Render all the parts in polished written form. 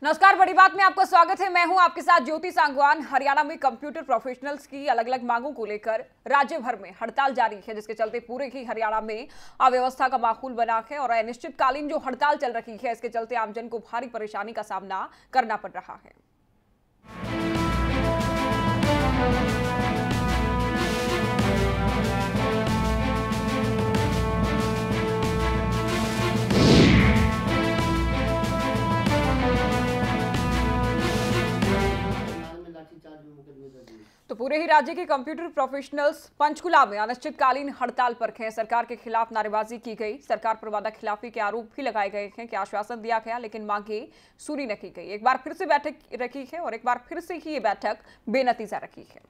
नमस्कार, बड़ी बात में आपका स्वागत है। मैं हूं आपके साथ ज्योति सांगवान। हरियाणा में कंप्यूटर प्रोफेशनल्स की अलग अलग मांगों को लेकर राज्य भर में हड़ताल जारी है, जिसके चलते पूरे ही हरियाणा में अव्यवस्था का माहौल बना है और अनिश्चितकालीन जो हड़ताल चल रही है, इसके चलते आमजन को भारी परेशानी का सामना करना पड़ रहा है। तो पूरे ही राज्य के कंप्यूटर प्रोफेशनल्स पंचकुला में अनिश्चितकालीन हड़ताल पर हैं। सरकार के खिलाफ नारेबाजी की गई। सरकार पर वादा खिलाफी के आरोप भी लगाए गए हैं कि आश्वासन दिया गया लेकिन मांगे सुनी न की गई। एक बार फिर से बैठक रखी है और एक बार फिर से ही ये बैठक बेनतीजा रखी है।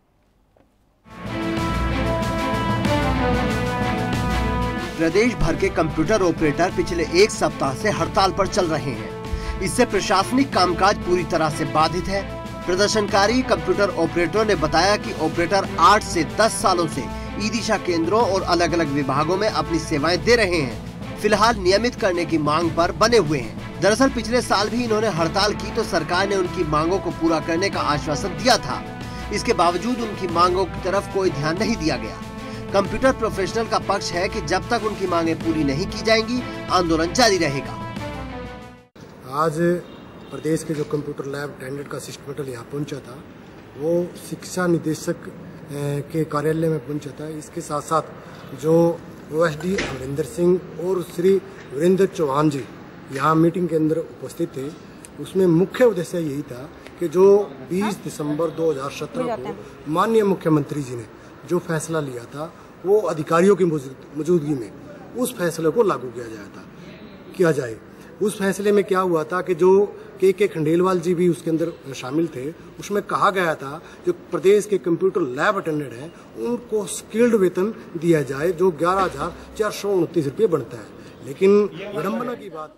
प्रदेश भर के कंप्यूटर ऑपरेटर पिछले एक सप्ताह से हड़ताल पर चल रहे हैं। इससे प्रशासनिक कामकाज पूरी तरह से बाधित है। प्रदर्शनकारी कंप्यूटर ऑपरेटरों ने बताया कि ऑपरेटर 8 से 10 सालों से ई दिशा केंद्रों और अलग अलग विभागों में अपनी सेवाएं दे रहे हैं। फिलहाल नियमित करने की मांग पर बने हुए हैं। दरअसल पिछले साल भी इन्होंने हड़ताल की तो सरकार ने उनकी मांगों को पूरा करने का आश्वासन दिया था। इसके बावजूद उनकी मांगों की तरफ कोई ध्यान नहीं दिया गया। कंप्यूटर प्रोफेशनल का पक्ष है कि जब तक उनकी मांगें पूरी नहीं की जाएंगी, आंदोलन जारी रहेगा। आज प्रदेश के जो कंप्यूटर लैब टेंडेंट का शिष्टमंडल यहाँ पहुंचा था, वो शिक्षा निदेशक के कार्यालय में पहुंचा था। इसके साथ साथ जो ओएसडी अमरिंदर सिंह और श्री वीरेंद्र चौहान जी यहाँ मीटिंग के अंदर उपस्थित थे। उसमें मुख्य उद्देश्य यही था कि जो 20 दिसंबर 2017 को माननीय मुख्यमंत्री जी ने जो फैसला लिया था, वो अधिकारियों की मौजूदगी में उस फैसले को लागू किया जाए। उस फैसले में क्या हुआ था कि जो के खंडेलवाल जी भी उसके अंदर शामिल थे, उसमें कहा गया था जो प्रदेश के कंप्यूटर लैब अटेंडेंट हैं उनको स्किल्ड वेतन दिया जाए जो 11,429 रुपये बनता है। लेकिन विडंबना की बात,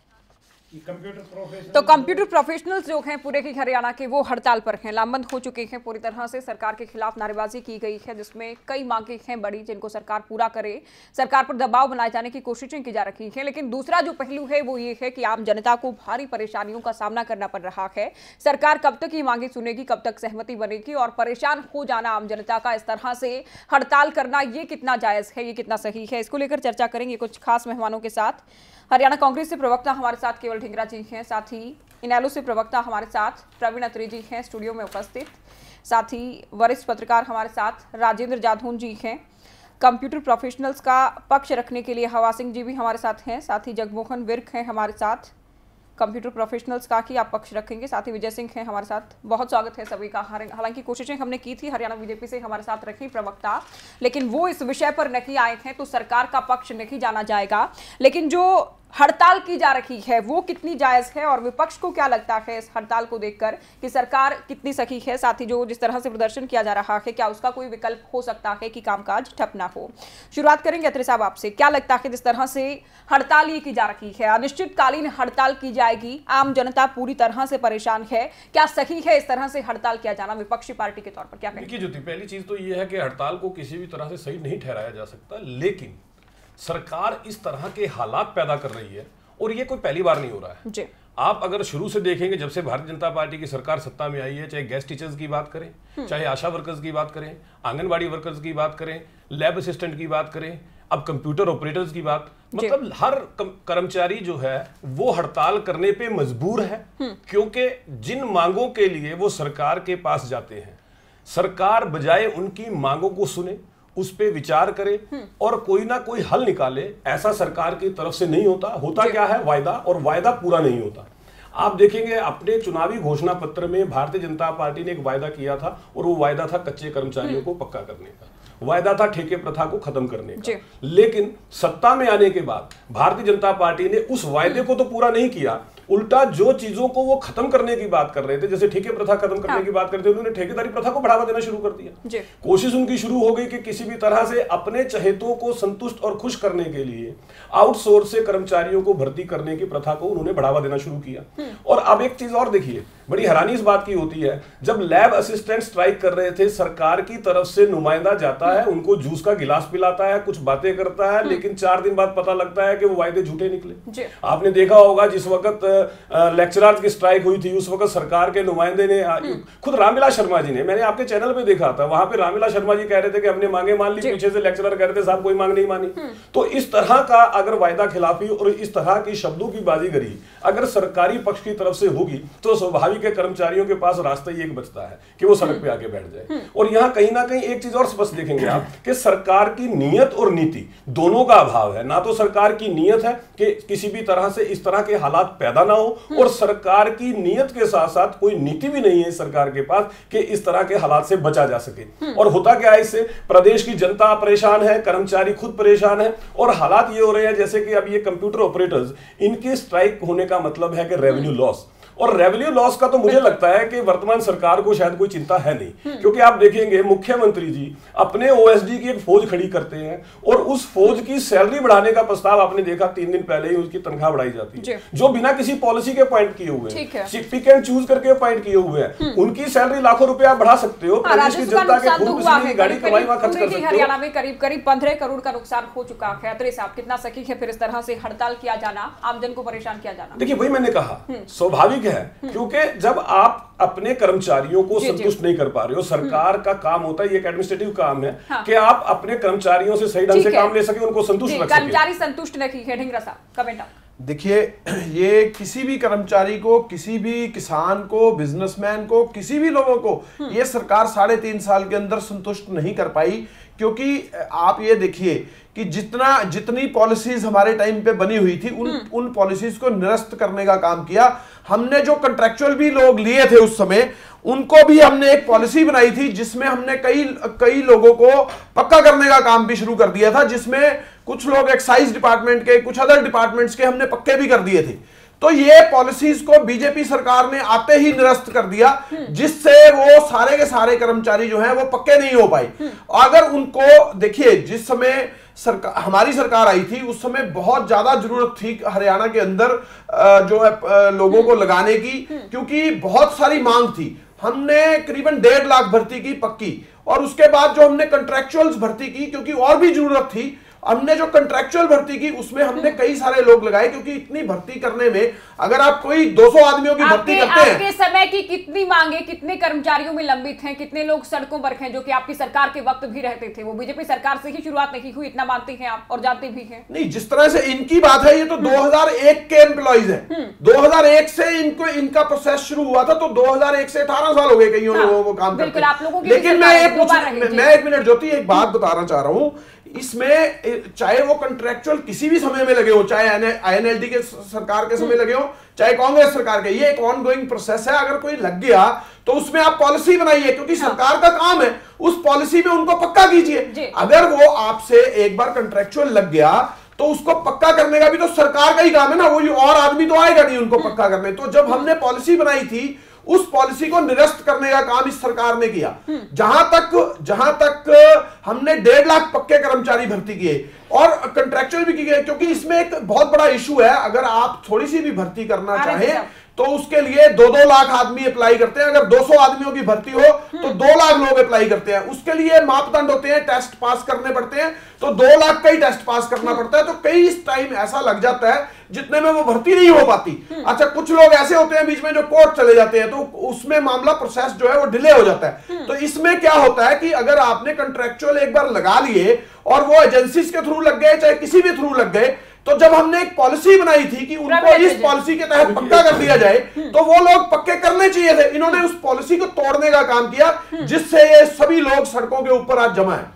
तो कंप्यूटर प्रोफेशनल्स जो हैं पूरे ही हरियाणा के, वो हड़ताल पर हैं, लामबंद हो चुके हैं। पूरी तरह से सरकार के खिलाफ नारेबाजी की गई है, जिसमें कई मांगे हैं बड़ी, जिनको सरकार पूरा करे। सरकार पर दबाव बनाए जाने की कोशिशें की जा रही हैं। लेकिन दूसरा जो पहलू है वो ये है कि आम जनता को भारी परेशानियों का सामना करना पड़ रहा है। सरकार कब तक ये मांगे सुनेगी, कब तक सहमति बनेगी, और परेशान हो जाना आम जनता का, इस तरह से हड़ताल करना, ये कितना जायज है, ये कितना सही है, इसको लेकर चर्चा करेंगे कुछ खास मेहमानों के साथ। हरियाणा कांग्रेस से प्रवक्ता हमारे साथ केवल ढींगरा जी हैं, साथ ही इनेलो से प्रवक्ता हमारे साथ प्रवीण अत्री जी हैं स्टूडियो में उपस्थित, साथ ही वरिष्ठ पत्रकार हमारे साथ राजेंद्र जाधून जी हैं। कंप्यूटर प्रोफेशनल्स का पक्ष रखने के लिए हवा सिंह जी भी हमारे साथ हैं, साथ ही जगमोहन विर्क हैं हमारे साथ कंप्यूटर प्रोफेशनल्स का कि आप पक्ष रखेंगे, साथ ही विजय सिंह हैं हमारे साथ। बहुत स्वागत है सभी का। हालांकि कोशिशें हमने की थी हरियाणा बीजेपी से हमारे साथ रखी प्रवक्ता, लेकिन वो इस विषय पर नहीं आए हैं, तो सरकार का पक्ष नहीं जाना जाएगा। लेकिन जो हड़ताल की जा रही है वो कितनी जायज है, और विपक्ष को क्या लगता है इस हड़ताल को देखकर कि सरकार कितनी सही है, साथ ही जो जिस तरह से प्रदर्शन किया जा रहा है, क्या उसका कोई विकल्प हो सकता है कि कामकाज ठप ना हो। शुरुआत करेंगे अत्री साहब आपसे। क्या लगता है जिस तरह से हड़ताल ये की जा रही है, अनिश्चितकालीन हड़ताल की जाएगी, आम जनता पूरी तरह से परेशान है, क्या सही है इस तरह से हड़ताल किया जाना विपक्षी पार्टी के तौर पर? क्या देखिए ज्योति, पहली चीज तो ये है कि हड़ताल को किसी भी तरह से सही नहीं ठहराया जा सकता, लेकिन सरकार इस तरह के हालात पैदा कर रही है और ये कोई पहली बार नहीं हो रहा है जी। आप अगर शुरू से देखेंगे, जब से भारतीय जनता पार्टी की सरकार सत्ता में आई है, चाहे गेस्ट टीचर्स की बात करें, चाहे आशा वर्कर्स की बात करें, आंगनबाड़ी वर्कर्स की बात करें, लैब असिस्टेंट की बात करें, अब कंप्यूटर ऑपरेटर्स की बात, मतलब हर कर्मचारी जो है वो हड़ताल करने पे मजबूर है, क्योंकि जिन मांगों के लिए वो सरकार के पास जाते हैं, सरकार बजाय उनकी मांगों को सुने, उस पे विचार करे और कोई ना कोई हल निकाले, ऐसा सरकार की तरफ से नहीं होता क्या है, वायदा, और वायदा पूरा नहीं होता। आप देखेंगे अपने चुनावी घोषणा पत्र में भारतीय जनता पार्टी ने एक वायदा किया था, और वो वायदा था कच्चे कर्मचारियों को पक्का करने का, वायदा था ठेके प्रथा को खत्म करने का। लेकिन सत्ता में आने के बाद भारतीय जनता पार्टी ने उस वायदे को तो पूरा नहीं किया, उल्टा जो चीजों को वो खत्म करने की बात कर रहे थे, जैसे ठेके प्रथा खत्म करने की बात करते थे, उन्होंने ठेकेदारी प्रथा को बढ़ावा देना शुरू कर दिया। कोशिश उनकी शुरू हो गई कि किसी भी तरह से अपने चहेतों को संतुष्ट और खुश करने के लिए आउटसोर्स से कर्मचारियों को भर्ती करने की प्रथा को उन्होंने बढ़ावा देना शुरू किया। और अब एक चीज और देखिए, बड़ी हैरानी इस बात की होती है, जब लैब असिस्टेंट स्ट्राइक कर रहे थे, सरकार की तरफ से नुमाइंदा जाता है, उनको जूस का गिलास पिलाता है, कुछ बातें करता है, लेकिन 4 दिन बाद पता लगता है कि वो वायदे झूठे निकले। आपने देखा होगा जिस वक्त लेक्चरर्स की स्ट्राइक हुई थी, उस वक्त सरकार के नुमाइंदे ने, खुद रामविलास शर्मा जी ने, मैंने आपके चैनल पे देखा था, वहां पे रामविलास शर्मा जी कह रहे थे कि हमने मांगे मान ली, पीछे से लेक्चरर कह रहे थे साहब कोई मांग नहीं मानी। तो इस तरह का अगर वायदा खिलाफी और इस तरह की शब्दों की बाजीगरी अगर सरकारी पक्ष की तरफ से होगी तो स्वाभाविक है कर्मचारियों के पास रास्ता ही एक बचता है कि वो सड़क पे आके बैठ जाए। और यहां कहीं ना कहीं एक चीज और स्पष्ट देखेंगे आप कि सरकार की नीयत और नीति दोनों का अभाव है। ना तो सरकार की नीयत है कि किसी भी तरह से इस तरह के हालात पैदा ना हो, और सरकार की नीयत के साथ साथ कोई नीति भी नहीं है सरकार के पास कि इस तरह के हालात से बचा जा सके। और होता क्या है, इससे प्रदेश की जनता परेशान है, कर्मचारी खुद परेशान है, और हालात ये हो रहे हैं जैसे कि अब ये कंप्यूटर ऑपरेटर्स, इनके स्ट्राइक होने का मतलब है कि रेवेन्यू लॉस, और रेवेन्यू लॉस का तो मुझे लगता है कि वर्तमान सरकार को शायद कोई चिंता है नहीं, क्योंकि आप देखेंगे मुख्यमंत्री जी अपने ओएसडी की एक फौज खड़ी करते हैं और उस फौज की सैलरी बढ़ाने का प्रस्ताव आपने देखा 3 दिन पहले ही उसकी तनख्वाह बढ़ाई जाती है, जो बिना किसी पॉलिसी के अपॉइंट किए हुए हैं, पिक एंड चूज करके अपॉइंट किए हुए हैं। उनकी सैलरी लाखों रुपए आप बढ़ा सकते हो, प्रदेश की जनता के खून पसीने की गाड़ी कमाई वहां खर्च कर सकते हो। हरियाणा में करीब 15 करोड़ का नुकसान हो चुका है। अत्रे साहब, कितना सही है फिर इस तरह से हड़ताल किया जाना, आमजन को परेशान किया जाना? देखिए वही मैंने कहा, स्वाभाविक है, क्योंकि जब आप अपने कर्मचारियों को संतुष्ट नहीं कर पा रहे हो, सरकार का काम होता है, ये एक एडमिनिस्ट्रेटिव काम है कि आप अपने कर्मचारियों से सही ढंग से काम ले सके, उनको संतुष्ट रख सके। कर्मचारी संतुष्ट नहीं है, ढिंगरा साहब कमेंट आप। देखिए, ये किसी भी कर्मचारी को, किसी भी किसान को, बिजनेसमैन को, किसी भी लोगों को ये सरकार 3.5 साल के अंदर संतुष्ट नहीं कर पाई, क्योंकि आप ये देखिए कि जितनी पॉलिसीज हमारे टाइम पे बनी हुई थी उन पॉलिसीज को निरस्त करने का काम किया हमने। जो कॉन्ट्रैक्चुअल भी लोग लिए थे उस समय, उनको भी हमने एक पॉलिसी बनाई थी जिसमें हमने कई लोगों को पक्का करने का काम भी शुरू कर दिया था, जिसमें कुछ लोग एक्साइज डिपार्टमेंट के, कुछ अदर डिपार्टमेंट्स के हमने पक्के भी कर दिए थे। तो ये पॉलिसीज को बीजेपी सरकार ने आते ही निरस्त कर दिया, जिससे वो सारे के सारे कर्मचारी जो हैं वो पक्के नहीं हो पाए। अगर उनको देखिए, जिस समय हमारी सरकार आई थी उस समय बहुत ज्यादा जरूरत थी हरियाणा के अंदर जो है लोगों को लगाने की, क्योंकि बहुत सारी मांग थी। हमने करीबन 1.5 लाख भर्ती की पक्की, और उसके बाद जो हमने कंट्रैक्चुअल्स भर्ती की, क्योंकि और भी जरूरत थी, हमने जो कंट्रैक्चुअल भर्ती की उसमें हमने कई सारे लोग लगाए, क्योंकि इतनी भर्ती करने में अगर आप कोई 200 आदमियों की भर्ती करते हैं। आपके समय की कितनी मांगे, कितने कर्मचारियों में लंबित हैं, कितने लोग सड़कों पर हैं, जो कि आपकी सरकार के वक्त भी रहते थे? वो बीजेपी सरकार से ही शुरुआत नहीं हुई, इतना मानते हैं आप और जानते भी हैं। नहीं, जिस तरह से इनकी बात है, ये तो 2001 के एम्प्लॉइज हैं। 2001 से इनका प्रोसेस शुरू हुआ था, तो 2001 से 18 साल हो गए कईयों लोगों को काम करते हैं। लेकिन मैं एक मिनट ज्योति, एक बात बताना चाह रहा हूं, इसमें चाहे वो कंट्रैक्चुअल किसी भी समय में लगे हो, चाहे आईएनएलडी के सरकार के समय लगे हो, चाहे कांग्रेस सरकार के, ये एक ऑनगोइंग प्रोसेस है। अगर कोई लग गया तो उसमें आप पॉलिसी बनाइए, क्योंकि सरकार का काम है, उस पॉलिसी में उनको पक्का कीजिए। अगर वो आपसे एक बार कंट्रैक्चुअल लग गया तो उसको पक्का करने का भी तो सरकार का ही काम है ना, वो और आदमी तो आएगा नहीं उनको पक्का करने। तो जब हमने पॉलिसी बनाई थी, उस पॉलिसी को निरस्त करने का काम इस सरकार ने किया। जहां तक हमने 1.5 लाख पक्के कर्मचारी भर्ती किए और कंट्रैक्चुअल भी किए, क्योंकि इसमें एक बहुत बड़ा इशू है। अगर आप थोड़ी सी भी भर्ती करना चाहें तो उसके लिए 2-2 लाख आदमी अप्लाई करते हैं। अगर 200 आदमियों की भर्ती हो तो 2 लाख लोग अप्लाई करते हैं। उसके लिए मापदंड होते हैं, टेस्ट पास करने पड़ते हैं, तो 2 लाख का ही टेस्ट पास करना पड़ता है। तो कई टाइम ऐसा लग जाता है जितने में वो भर्ती नहीं हो पाती। अच्छा, कुछ लोग ऐसे होते हैं बीच में जो कोर्ट चले जाते हैं, तो उसमें मामला प्रोसेस जो है वो डिले हो जाता है। तो इसमें क्या होता है कि अगर आपने कंट्रैक्चुअल एक बार लगा लिए और वो एजेंसीज के थ्रू लग गए, चाहे किसी भी थ्रू लग गए, तो जब हमने एक पॉलिसी बनाई थी कि उनको इस पॉलिसी के तहत पक्का कर दिया जाए, तो वो लोग पक्के करने चाहिए थे। इन्होंने उस पॉलिसी को तोड़ने का काम किया, जिससे ये सभी लोग सड़कों के ऊपर आज जमा है।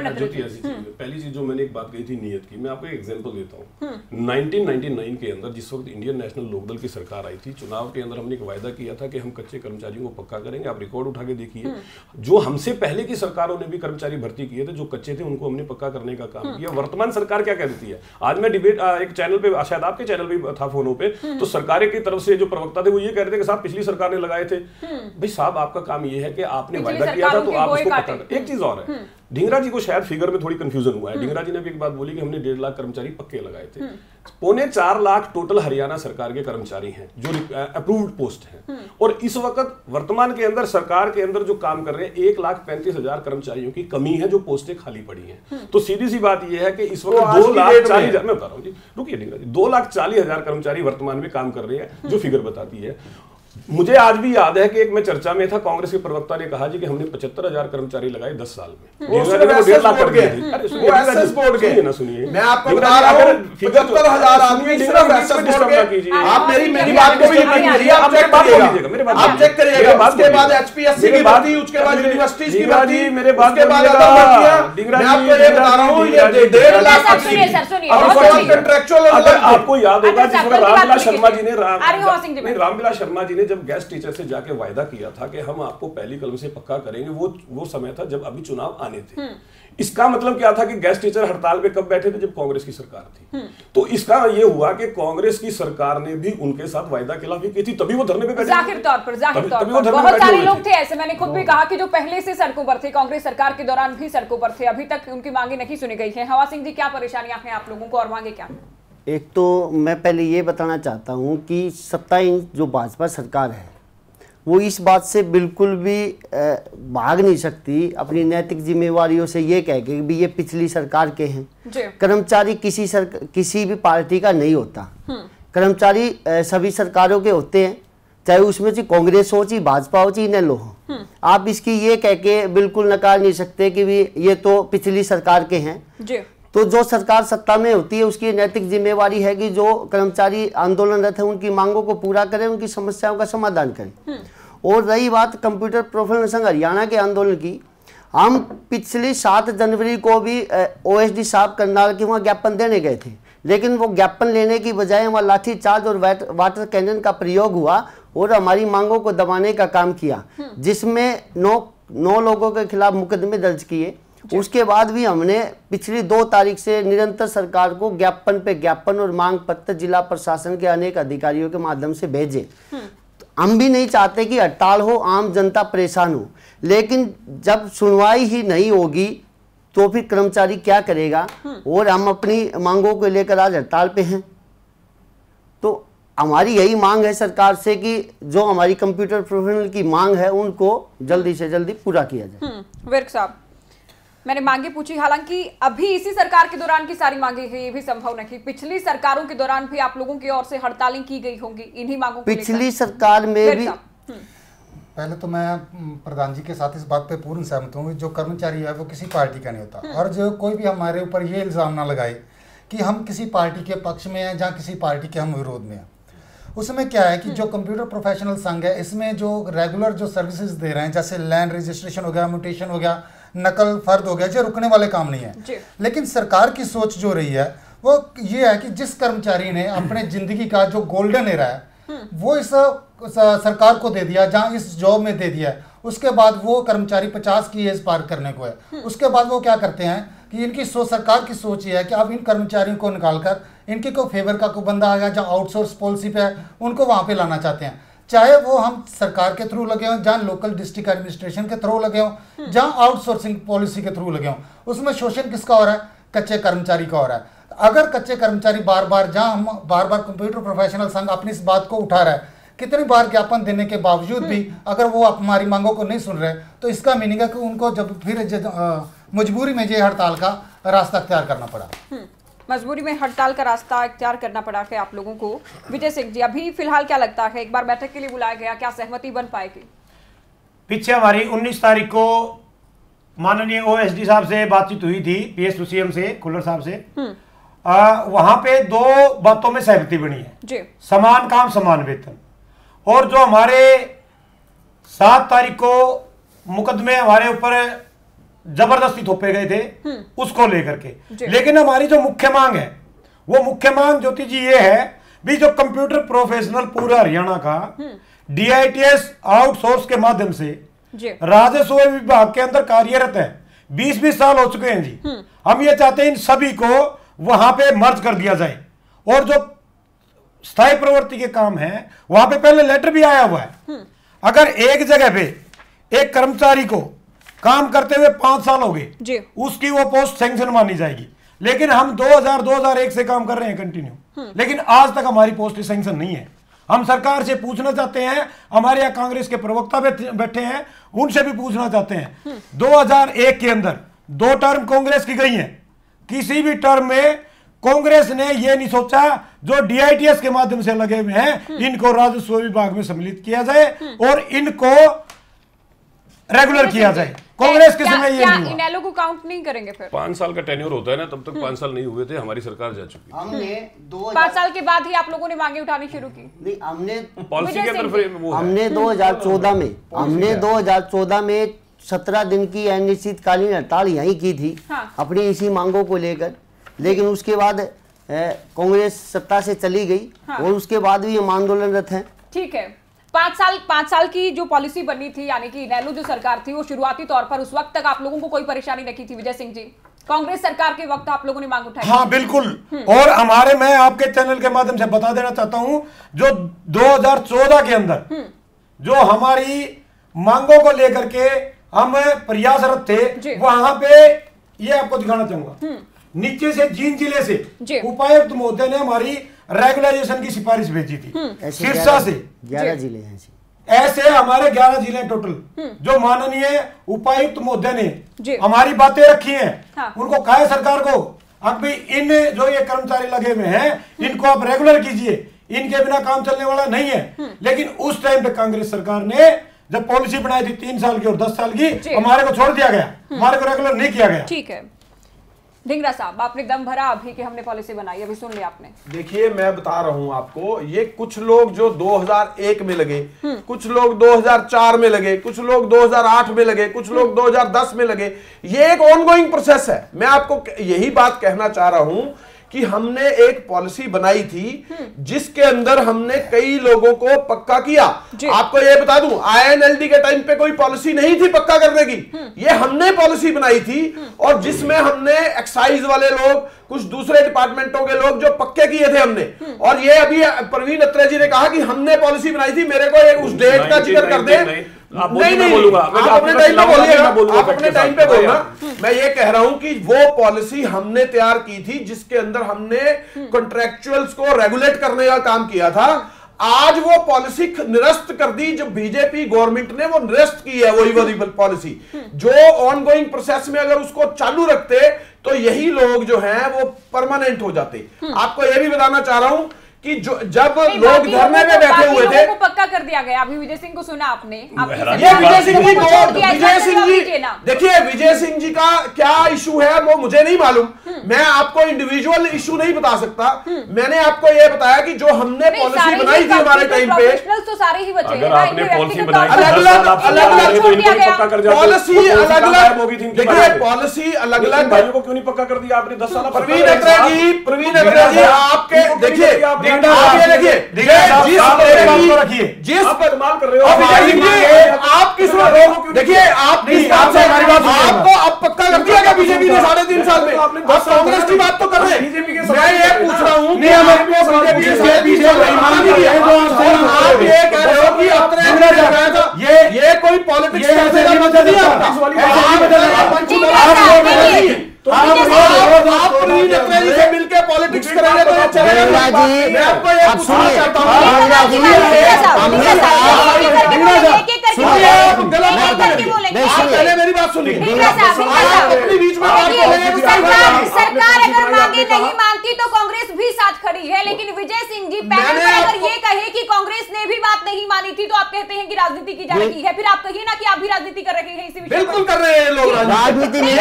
पहली चीज जो मैंने एक बात कही थी नीयत की, मैं आपको एक एग्जांपल देता हूँ। 1999 के अंदर जिस वक्त इंडियन नेशनल लोकदल की सरकार आई थी, चुनाव के अंदर हमने एक वायदा किया था कि हम कच्चे कर्मचारियों को पक्का करेंगे। आप रिकॉर्ड उठा के देखिए, जो हमसे पहले की सरकारों ने भी कर्मचारी भर्ती किए थे, जो कच्चे थे उनको हमने पक्का करने का काम किया। वर्तमान सरकार क्या कह देती है? आज मैं डिबेट एक चैनल पे, शायद आपके चैनल पे था फोनों पे, तो सरकार की तरफ से जो प्रवक्ता थे वो ये कह रहे थे कि साहब पिछली सरकार ने लगाए थे। भाई साहब, आपका काम ये है कि आपने वायदा किया था तो आप उसको पक्का करें। एक चीज और है, ढींगरा जी को शायद फिगर में थोड़ी कंफ्यूजन हुआ है। ढींगरा जी ने भी एक बात बोली कि हमने 1.5 लाख कर्मचारी पक्के लगाए थे। 3.25 लाख टोटल हरियाणा सरकार के कर्मचारी हैं जो अप्रूव्ड पोस्ट हैं, और इस वक्त वर्तमान के अंदर सरकार के अंदर जो काम कर रहे हैं 1,35,000 कर्मचारियों की कमी है, जो पोस्टें खाली पड़ी हैं। तो सीधी सी बात यह है कि इस वक्त 2,40,000, मैं बता रहा हूँ जी, रुकिए ढींगरा जी, 2,40,000 कर्मचारी वर्तमान में काम कर रहे हैं, जो फिगर बताती है। मुझे आज भी याद है कि एक मैं चर्चा में था, कांग्रेस के प्रवक्ता ने कहा जी कि हमने 75,000 कर्मचारी लगाए 10 साल में। मैं आपको बता रहा हूं 75,000 आदमी सिर्फ आप मेरी बात को भी यकीन कीजिए, आप चेक करिएगा। उसके बाद एचपीएससी की भर्ती, उसके बाद यूनिवर्सिटीज की भर्ती, मेरे बाद के बाद मैं आपको ये बता रहा हूं, ये 1.5 लाख कंट्रेक्चुअल। आपको याद होगा जिस वक्त रामविलास शर्मा जी ने जब गेस्ट टीचर से जाके वायदा किया था कि हम आपको पहली कलम से पक्का करेंगे, वो समय था जब अभी चुनाव आने थे। इसका मतलब क्या था कि गेस्ट टीचर हड़ताल पे कब बैठे थे? जब कांग्रेस की सरकार थी। तो इसका ये हुआ कि कांग्रेस की सरकार ने भी उनके साथ वायदा खिलाफी की थी, तभी वो धरने पे बैठे। जाहिर तौर पर बहुत सारे लोग थे ऐसे। मैंने खुद भी कहा कि जो पहले से सड़कों पर थे, कांग्रेस सरकार के दौरान भी सड़कों पर थे, अभी तक उनकी मांगे नहीं सुनी गई है। हवा सिंह जी, क्या परेशानियां हैं आप लोगों को और मांगे क्या? एक तो मैं पहले ये बताना चाहता हूँ कि 27 जो भाजपा सरकार है वो इस बात से बिल्कुल भी भाग नहीं सकती अपनी नैतिक जिम्मेवारियों से, ये कह के भी ये पिछली सरकार के हैं। कर्मचारी किसी भी पार्टी का नहीं होता। कर्मचारी सभी सरकारों के होते हैं, चाहे उसमें से कांग्रेस हो, चाहे भाजपा हो, चाहे इनेलो हो। आप इसकी ये कह के बिल्कुल नकार नहीं सकते कि भी ये तो पिछली सरकार के हैं। तो जो सरकार सत्ता में होती है उसकी नैतिक जिम्मेवारी है कि जो कर्मचारी आंदोलनरत है उनकी मांगों को पूरा करें, उनकी समस्याओं का समाधान करें। और रही बात कंप्यूटर प्रोफेशनल संघ हरियाणा के आंदोलन की, हम पिछली 7 जनवरी को भी ओएसडी साहब करनाल के वहाँ ज्ञापन देने गए थे, लेकिन वो ज्ञापन लेने की बजाय वहाँ लाठीचार्ज और वाटर कैनन का प्रयोग हुआ और हमारी मांगों को दबाने का काम किया, जिसमें 9 लोगों के खिलाफ मुकदमे दर्ज किए। उसके बाद भी हमने पिछली 2 तारीख से निरंतर सरकार को ज्ञापन पे ज्ञापन और मांग पत्र जिला प्रशासन के अनेक अधिकारियों के माध्यम से भेजे। हम भी नहीं चाहते कि हड़ताल हो, आम जनता परेशान हो, लेकिन जब सुनवाई ही नहीं होगी तो फिर कर्मचारी क्या करेगा? और हम अपनी मांगों को लेकर आज हड़ताल पे हैं। तो हमारी यही मांग है सरकार से कि जो हमारी कंप्यूटर प्रोफेशनल की मांग है उनको जल्दी से जल्दी पूरा किया जाए। विर्क साहब, मैंने मांगे पूछी, हालांकि अभी इसी सरकार के दौरान की सारी मांगे हैं, ये भी संभव नहीं। पिछली सरकारों के दौरान भी आप लोगों की ओर से हड़तालें की गई होंगी इन्हीं मांगों को लेकर। पिछली सरकार में भी पहले तो मैं प्रधान जी के साथ इस बात पे पूर्ण सहमत हूँ, जो कर्मचारी है वो किसी पार्टी का नहीं होता। और जो कोई भी हमारे ऊपर ये इल्ज़ाम ना लगाए कि हम किसी पार्टी के पक्ष में हैं, जहाँ किसी पार्टी के हम विरोध में हैं। उसमें क्या है कि जो कंप्यूटर प्रोफेशनल संघ है, इसमें जो रेगुलर जो सर्विसेज दे रहे हैं, जैसे लैंड रजिस्ट्रेशन हो गया, म्यूटेशन हो गया, नकल फर्द हो गया, जो रुकने वाले काम नहीं है। लेकिन सरकार की सोच जो रही है वो ये है कि जिस कर्मचारी ने अपने जिंदगी का जो गोल्डन एरा है वो इस सरकार को दे दिया, जहां इस जॉब में दे दिया है, उसके बाद वो कर्मचारी 50 की एज पार करने को है। उसके बाद वो क्या करते हैं कि इनकी सोच, सरकार की सोच ये है कि अब इन कर्मचारियों को निकालकर इनके को फेवर का कोई बंदा आ गया जहाँ आउटसोर्स पॉलिसी पे है, उनको वहां पे लाना चाहते हैं। चाहे वो हम सरकार के थ्रू लगे हों, जहाँ लोकल डिस्ट्रिक्ट एडमिनिस्ट्रेशन के थ्रू लगे हों, जहाँ आउटसोर्सिंग पॉलिसी के थ्रू लगे हों, उसमें शोषण किसका हो रहा है? कच्चे कर्मचारी का हो रहा है। अगर कच्चे कर्मचारी बार बार, जहाँ हम बार बार कंप्यूटर प्रोफेशनल संघ अपनी इस बात को उठा रहा है, कितनी बार ज्ञापन देने के बावजूद भी अगर वो हमारी मांगों को नहीं सुन रहे, तो इसका मीनिंग है कि उनको जब फिर मजबूरी में ये हड़ताल का रास्ता अख्तियार करना पड़ा। मजबूरी में हड़ताल का रास्ता इख्तियार करना पड़ा है आप लोगों को। विजय सिंह जी, अभी फिलहाल क्या लगता है, एक बार बैठक के लिए बुलाया गया, क्या सहमति बन पाएगी? पीछे हमारी 19 तारीख को माननीय ओएसडी साहब से बातचीत हुई थी, पीएसयू सीएम से, खुल्लर साहब से। वहां पे 2 बातों में सहमति बनी है जी। समान काम समान वेतन, और जो हमारे 7 तारीख को मुकदमे हमारे ऊपर जबरदस्ती थोपे गए थे उसको लेकर के। लेकिन हमारी जो मुख्य मांग है, वो मुख्य मांग ज्योति जी ये है भी, जो कंप्यूटर प्रोफेशनल पूरा हरियाणा का डीआईटीएस आउटसोर्स के माध्यम से राजस्व विभाग के अंदर कार्यरत है, 20-20 साल हो चुके हैं जी। हम ये चाहते हैं इन सभी को वहां पे मर्ज कर दिया जाए, और जो स्थायी प्रवृत्ति के काम है वहां पे पहले लेटर भी आया हुआ है। अगर एक जगह पे एक कर्मचारी को काम करते हुए 5 साल हो गए, उसकी वो पोस्ट सैंक्शन मानी जाएगी। लेकिन हम 2001 से काम कर रहे हैं कंटिन्यू, लेकिन आज तक हमारी पोस्ट सैंक्शन नहीं है। हम सरकार से पूछना चाहते हैं, हमारे यहाँ कांग्रेस के प्रवक्ता बैठे हैं, उनसे भी पूछना चाहते हैं। 2001 के अंदर 2 टर्म कांग्रेस की गई हैं, किसी भी टर्म में कांग्रेस ने यह नहीं सोचा जो DITS के माध्यम से लगे हुए हैं इनको राजस्व विभाग में सम्मिलित किया जाए और इनको रेगुलर किया जाए। कांग्रेस के समय ये नहीं हुआ। इनेलो को काउंट नहीं करेंगे फिर? 5 साल का टेन्योर होता है ना, तब तक 5 साल नहीं हुए थे, हमारी सरकार जा चुकी। हमने 5 साल के बाद ही आप लोगों ने मांगे उठानी शुरू की? नहीं, हमने पॉलिसी के अंदर वो हमने 2014 में 17 दिन की अनिश्चितकालीन हड़ताल यहीं की थी, अपनी इसी मांगों को लेकर। लेकिन उसके बाद कांग्रेस सत्ता से चली गई और उसके बाद भी हम आंदोलनरत हैं। ठीक है, 5 साल की जो पॉलिसी बनी थी, यानी कि इनेलो जो सरकार थी, वो शुरुआती तौर पर उस वक्त तक आप लोगों को कोई परेशानी नहीं थी विजय सिंह जी? कांग्रेस सरकार के वक्त आप लोगों ने मांग उठाई? हाँ बिल्कुल। और हमारे, मैं आपके चैनल के माध्यम से बता देना चाहता हूं, जो 2014 के अंदर जो हमारी मांगों को लेकर के हम प्रयासरत थे, वहां पे ये आपको दिखाना चाहूंगा। नीचे से जींद जिले से उपायुक्त महोदय ने हमारी रेगुलराइजेशन की सिफारिश भेजी थी, सिरसा से 11 जिले हैं ऐसे हमारे 11 जिले टोटल, जो माननीय उपायुक्त महोदय ने हमारी बातें रखी हैं। उनको कहा है सरकार को, अब भी इन जो ये कर्मचारी लगे हुए हैं इनको आप रेगुलर कीजिए, इनके बिना काम चलने वाला नहीं है। लेकिन उस टाइम पे कांग्रेस सरकार ने जब पॉलिसी बनाई थी 3 साल की और 10 साल की, हमारे को छोड़ दिया गया, हमारे को रेगुलर नहीं किया गया। ठीक है, ढींगरा साहब, आपने दम भरा अभी कि हमने पॉलिसी बनाई, अभी सुन लिया आपने। देखिए, मैं बता रहा हूं आपको, ये कुछ लोग जो 2001 में लगे, कुछ लोग 2004 में लगे, कुछ लोग 2008 में लगे, कुछ लोग 2010 में लगे, ये एक ऑनगोइंग प्रोसेस है। मैं आपको यही बात कहना चाह रहा हूं कि हमने एक पॉलिसी बनाई थी जिसके अंदर हमने कई लोगों को पक्का किया। आपको ये बता दूं, INLD के टाइम पे कोई पॉलिसी नहीं थी पक्का करने की, ये हमने पॉलिसी बनाई थी, और जिसमें हमने एक्साइज वाले लोग, कुछ दूसरे डिपार्टमेंटों के लोग जो पक्के किए थे हमने। और ये अभी प्रवीण अत्रे जी ने कहा कि हमने पॉलिसी बनाई थी, मेरे को उस डेट का जिक्र कर दे। नहीं, बोलूंगा, आप अपने टाइम पे बोलिएगा, आप अपने टाइम पे बोलना। मैं ये कह रहा हूं कि वो पॉलिसी हमने तैयार की थी जिसके अंदर हमने कॉन्ट्रैक्चुअल्स को रेगुलेट करने का काम किया था। आज वो पॉलिसी निरस्त कर दी, जो बीजेपी गवर्नमेंट ने वो निरस्त की है, वही पॉलिसी जो ऑनगोइंग प्रोसेस में अगर उसको चालू रखते तो यही लोग जो हैं वो परमानेंट हो जाते। आपको ये भी बताना चाह रहा हूं कि जो जब लोग धरने में बैठे हुए थे, को पक्का कर दिया गया। अभी विजय सिंह को सुना आपने, ये विजय सिंह जी देखिए, विजय सिंह जी का क्या इशू है वो मुझे नहीं मालूम, मैं आपको इंडिविजुअल इशू नहीं बता सकता। मैंने आपको ये बताया कि जो हमने पॉलिसी बनाई थी हमारे टाइम पे, तो सारे ही बचे, पॉलिसी अलग-अलग, देखिए पॉलिसी अलग-अलग, भाइयों को क्यों नहीं पक्का कर दिया आपने 10 साल? प्रवीण अत्रे जी आपके देखिए, जिस इस्तेमाल कर रहे हो आप किस देखिए, आप किस बात से आपको अब पक्का कर दिया गया बीजेपी ने 3.5 साल में? आप कांग्रेस की बात तो कर रहे हैं, मैं ये पूछ रहा हूँ कि आप ये कह रहे हो कि ये कोई पॉलिटिक्स आप प्रवीण अत्रे जी से मिलकर पॉलिटिक्स करेंगे तो ये चलेगा? मैं आपको ये पूछना चाहता हूं, पहले मेरी बात सुनिए। अपने बीच में सरकार अगर मांगे नहीं मानती तो कांग्रेस भी साथ खड़ी है, लेकिन विजय सिंह जी पैनल पर अगर ये कहे कि कांग्रेस ने भी बात नहीं मानी थी तो आप कहते हैं कि राजनीति की जा रही है, फिर आप कहिए ना कि आप भी राजनीति कर रहे हैं इसी विषय। बिल्कुल कर रहे हैं लोग राजनीति नहीं,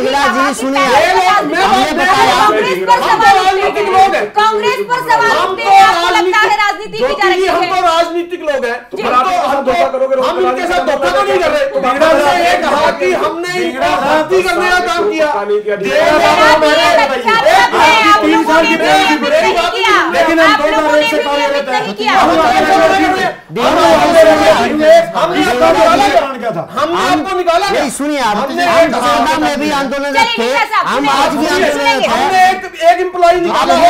कांग्रेस पर सवाल उठते हैं, आपको लगता है राजनीति की जा रही है? हम तो राजनीतिक लोग हैं, हम इनके साथ धोखा तो नहीं कर रहे। हमने ये कहा कि हमने इनको भर्ती करने का काम किया, 3 साल की लेकिन हम 2001 से कार्यरत हैं। हमने आपको निकाला, सुनिए, हमने भी आंदोलन रखे, हम आज भी आंदोलन, हमने एक एम्प्लॉय निकाला है,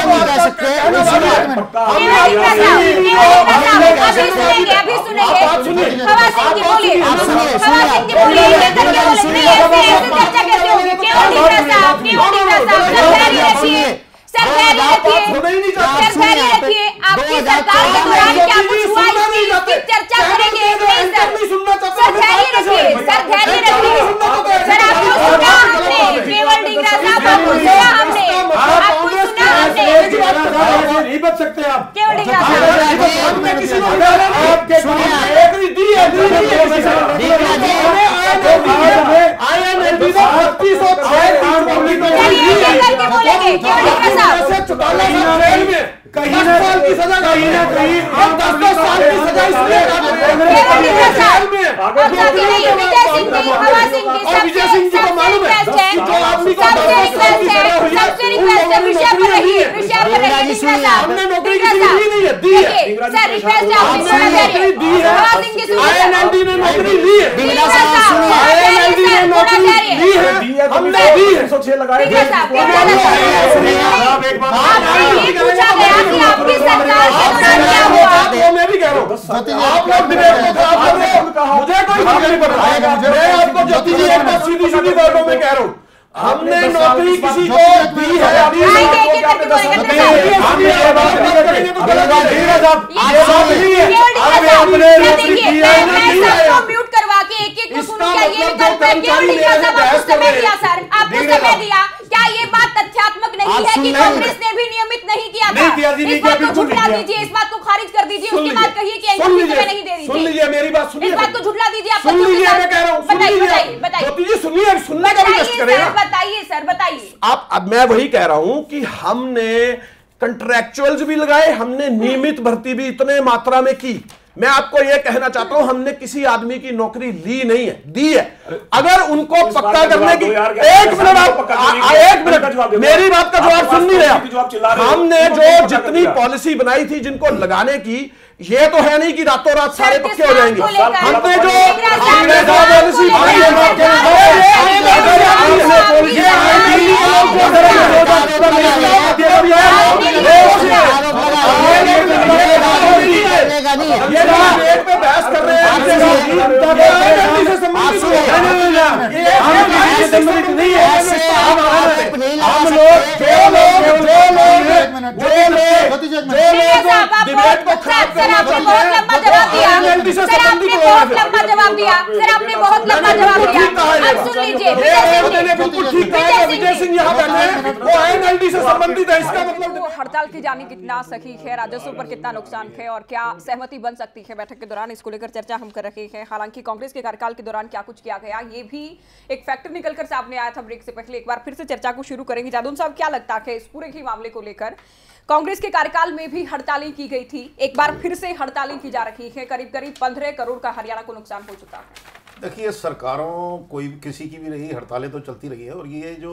सर रखिए, आपकी सरकार के दौरान क्या कुछ हुआ इसकी चर्चा करेंगे। सर धैर्य रखिए, सर धैर्य रखिए, सर आपको सुना हमने, केवल डिग्रा साहब आपको सुना हमने, आपको सुना हमने, नहीं बच सकते आप केवल डिग्रा साहब कहीं ना साल की सजा, कहीं ना कहीं 10 साल की सजा इसलिए विजय सिंह जी को मालूम है जो आदमी को हमने नौकरी किसी को दी नहीं है, दी है INLD ने नौकरी ली है, INLD ने नौकरी ली है, हमने दी है 106 लगाए। आपकी सरकार के दौरान क्या हुआ? मैं भी कह रहा हूँ आप लोग डिबेट को खराब कर रहे हो, मुझे कोई फर्क नहीं पड़ रहा है। मैं आपको ज्योति जी एक बात सीधी सीधी बातों में कह रहा हूँ, हमने नौकरी किसी को दी है, म्यूट करवा के एक को सुनो, क्या ये विकल्प है? केवल आपको समय दिया सर, आपको समय दिया, क्या ये बात तथ्यात्मक नहीं है कि कांग्रेस ने भी नियमित नहीं किया था? इस बात को झुठला दीजिए, इस बात को खारिज कर दीजिए, उसके बाद कहिए कि एनसीपी में नहीं दे रही थी। सुन लीजिए मेरी बात, सुनिए, इस बात को झुठला दीजिए, आप सुन लीजिए, मैं कह रहा हूँ, बताइए सुनिए, सुनने का भी कष्ट करेगा। बताइए सर, बताइए। आप, अब मैं वही कह रहा हूं कि हमने कंट्रैक्चुअल्स भी लगाए, हमने नियमित भर्ती भी इतने मात्रा में की। मैं आपको यह कहना चाहता हूं हमने किसी आदमी की नौकरी ली नहीं है, दी है। अगर उनको पक्का करने की, एक मिनट मेरी बात का जवाब सुन नहीं रहा। हमने जो जितनी पॉलिसी बनाई थी जिनको लगाने की, ये तो है नहीं कि रातों रात सारे पक्के हो जाएंगे। हमने जो पॉलिसी बनाई है बहस कर रहे हैं, विजय सिंह यहाँ बैठे हैं, वो INLD से संबंधित है। इसका मतलब हड़ताल की जानी कितना सही है, राजस्व पर कितना नुकसान है और क्या सहमति बन सकती है बैठक के दौरान, इसको लेकर चर्चा हम कर रहे हैं। हालांकि कांग्रेस के कार्यकाल के दौरान क्या कुछ किया गया, ये भी एक फैक्टर निकलकर सामने आया था। ब्रेक से पहले एक बार फिर से चर्चा को शुरू करेंगे। जादून साहब, क्या लगता है इस पूरे ही मामले को लेकर? कांग्रेस के कार्यकाल में भी हड़तालें की गई थी, एक बार फिर से हड़तालें की जा रही है, करीब करीब 15 करोड़ का हरियाणा को नुकसान हो चुका है। देखिए, सरकारों कोई किसी की भी रही, हड़तालें तो चलती रही है। और ये जो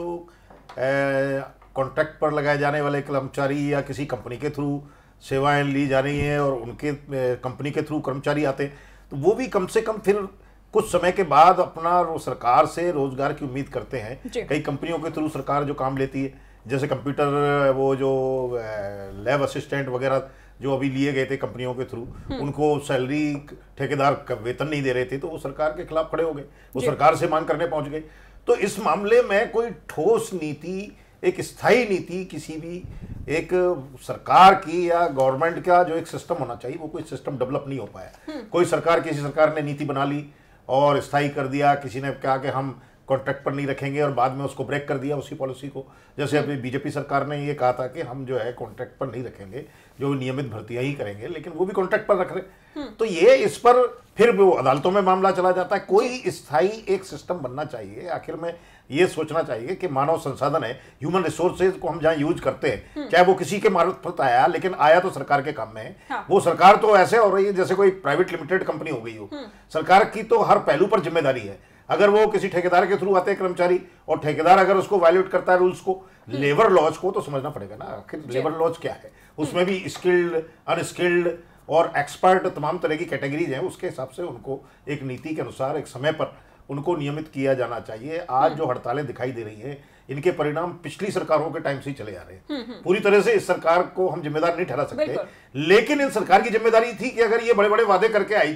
कॉन्ट्रैक्ट पर लगाए जाने वाले कर्मचारी या किसी कंपनी के थ्रू सेवाएं ली जा रही हैं और उनके कंपनी के थ्रू कर्मचारी आते हैं, तो वो भी कम से कम फिर कुछ समय के बाद अपना सरकार से रोजगार की उम्मीद करते हैं। कई कंपनियों के थ्रू सरकार जो काम लेती है, जैसे कंप्यूटर, वो जो लैब असिस्टेंट वगैरह जो अभी लिए गए थे कंपनियों के थ्रू, उनको सैलरी ठेकेदार वेतन नहीं दे रहे थे, तो वो सरकार के खिलाफ खड़े हो गए, वो सरकार से मांग करने पहुंच गए। तो इस मामले में कोई ठोस नीति, एक स्थायी नीति किसी भी एक सरकार की या गवर्नमेंट का जो एक सिस्टम होना चाहिए, वो कोई सिस्टम डेवलप नहीं हो पाया। कोई सरकार, किसी सरकार ने नीति बना ली और स्थायी कर दिया, किसी ने कहा कि हम कॉन्ट्रैक्ट पर नहीं रखेंगे और बाद में उसको ब्रेक कर दिया उसी पॉलिसी को। जैसे अभी बीजेपी सरकार ने ये कहा था कि हम जो है कॉन्ट्रैक्ट पर नहीं रखेंगे, जो नियमित भर्तियां ही करेंगे, लेकिन वो भी कॉन्ट्रैक्ट पर रख रहे। तो ये इस पर फिर वो अदालतों में मामला चला जाता है। कोई स्थायी एक सिस्टम बनना चाहिए। आखिर में ये सोचना चाहिए कि मानव संसाधन है, ह्यूमन रिसोर्सेज को हम जहाँ यूज करते हैं, चाहे वो किसी के मार्फत आया, लेकिन आया तो सरकार के काम में है। वो सरकार तो ऐसे हो रही है जैसे कोई प्राइवेट लिमिटेड कंपनी हो गई हो। सरकार की तो हर पहलू पर जिम्मेदारी है। अगर वो किसी ठेकेदार के थ्रू आते हैं कर्मचारी, और ठेकेदार अगर उसको वायलेट करता है रूल्स को, लेबर लॉज को, तो समझना पड़ेगा ना आखिर लेबर लॉज क्या है। उसमें भी स्किल्ड, अनस्किल्ड और एक्सपर्ट तमाम तरह की कैटेगरीज हैं। उसके हिसाब से उनको एक नीति के अनुसार एक समय पर उनको नियमित किया जाना चाहिए। आज जो हड़तालें दिखाई दे रही हैं, इनके परिणाम पिछली सरकारों के टाइम से ही चले आ रहे हैं। पूरी तरह से इस सरकार को हम जिम्मेदार नहीं ठहरा सकते, लेकिन इन सरकार की जिम्मेदारी थी कि अगर ये बड़े बड़े वादे करके आई थी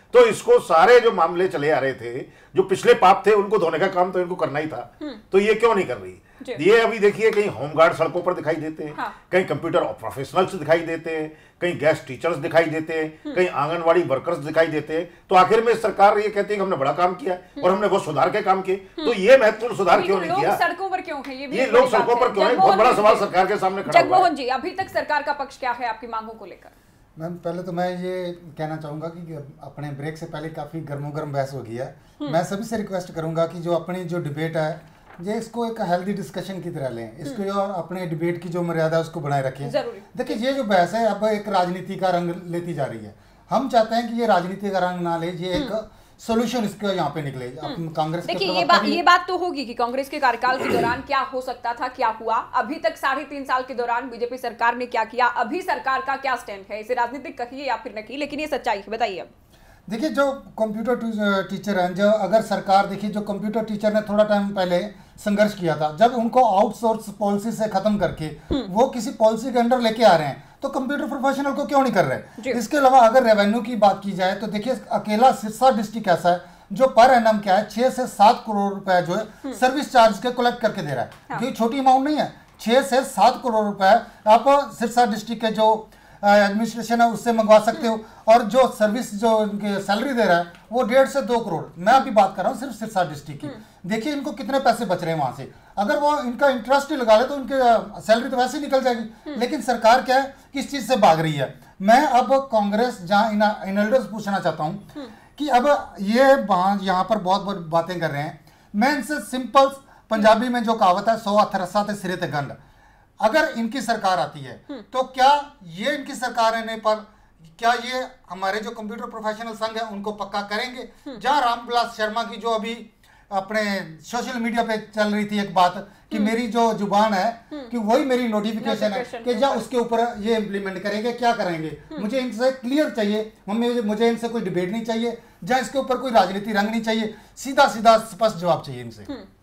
तो इसको सारे जो मामले चले आ रहे थे, जो पिछले पाप थे, उनको धोने का काम तो इनको करना ही था। तो ये क्यों नहीं कर रही? ये अभी देखिए, कहीं होमगार्ड सड़कों पर दिखाई देते हैं, कहीं कंप्यूटर प्रोफेशनल्स दिखाई देते हैं, कहीं गेस्ट टीचर्स दिखाई देते हैं, कहीं आंगनवाड़ी वर्कर्स दिखाई देते हैं। तो आखिर में सरकार ये कहती है कि हमने बड़ा काम किया और हमने वो सुधार के काम किए। तो ये महत्वपूर्ण सुधार क्यों नहीं किया? सड़कों पर क्यों है? ये लोग सड़कों पर क्यों है? बहुत बड़ा सवाल सरकार के सामने खड़ा है। जगमोहन जी, अभी तक सरकार का पक्ष क्या है आपकी मांगों को लेकर? मैम, पहले तो मैं ये कहना चाहूँगा कि अपने ब्रेक से पहले काफ़ी गर्मोगर्म बहस हो गई है। मैं सभी से रिक्वेस्ट करूँगा कि जो अपनी जो डिबेट है, ये इसको एक हेल्दी डिस्कशन की तरह लें। इसको जो अपने डिबेट की जो मर्यादा है उसको बनाए रखें। देखिए, ये जो बहस है अब एक राजनीति का रंग लेती जा रही है। हम चाहते हैं कि ये राजनीति का रंग ना ले, ये एक सोल्यूशन इसका यहाँ पे निकले। कांग्रेस, देखिए ये बात तो होगी कि कांग्रेस के कार्यकाल के दौरान क्या हो सकता था, क्या हुआ, अभी तक 3.5 साल के दौरान बीजेपी सरकार ने क्या किया, अभी सरकार का क्या स्टैंड है, इसे राजनीतिक कहिए या फिर न कहिए, लेकिन ये सच्चाई है। बताइए। अब देखिए, जो कंप्यूटर टीचर हैं, जो अगर सरकार, देखिए जो कंप्यूटर टीचर ने थोड़ा टाइम पहले संघर्ष किया था, जब उनको आउटसोर्स पॉलिसी से खत्म करके वो किसी पॉलिसी के अंडर लेके आ रहे हैं, तो कंप्यूटर प्रोफेशनल को क्यों नहीं कर रहे? इसके अलावा अगर रेवेन्यू की बात की जाए तो देखिए, अकेला सिरसा डिस्ट्रिक्ट ऐसा है जो पर एनम क्या है 6 से 7 करोड़ रुपए जो है सर्विस चार्ज के कलेक्ट करके दे रहा है। ये छोटी अमाउंट नहीं है। 6 से 7 करोड़ रुपए आप सिरसा डिस्ट्रिक्ट के जो एडमिनिस्ट्रेशन है उससे मंगवा सकते हो, और जो सर्विस जो इनके सैलरी दे रहा है वो 1.5 से 2 करोड़। मैं अभी बात कर रहा हूँ सिर्फ सिरसा डिस्ट्रिक्ट की। देखिए इनको कितने पैसे बच रहे हैं वहां से। अगर वो इनका इंटरेस्ट ही लगा ले तो उनके सैलरी तो वैसे ही निकल जाएगी। लेकिन सरकार क्या है, किस चीज से भाग रही है? मैं अब कांग्रेस जहाँ इनल्डर्स पूछना चाहता हूँ कि अब ये यहाँ पर बहुत बातें कर रहे हैं। मैं इनसे सिंपल पंजाबी में जो कहावत है, 100 थरसा ते सिरे ते गंढ, अगर इनकी सरकार आती है तो क्या ये इनकी सरकार रहने पर क्या ये हमारे जो कंप्यूटर प्रोफेशनल संघ है उनको पक्का करेंगे? जहां रामविलास शर्मा की जो अभी अपने सोशल मीडिया पे चल रही थी एक बात कि मेरी जो जुबान है कि वही मेरी नोटिफिकेशन है, कि जहाँ उसके ऊपर ये इम्प्लीमेंट करेंगे, क्या करेंगे? मुझे इनसे क्लियर चाहिए, मुझे इनसे कोई डिबेट नहीं चाहिए, जहाँ इसके ऊपर कोई राजनीति रंग नहीं चाहिए, सीधा स्पष्ट जवाब चाहिए इनसे।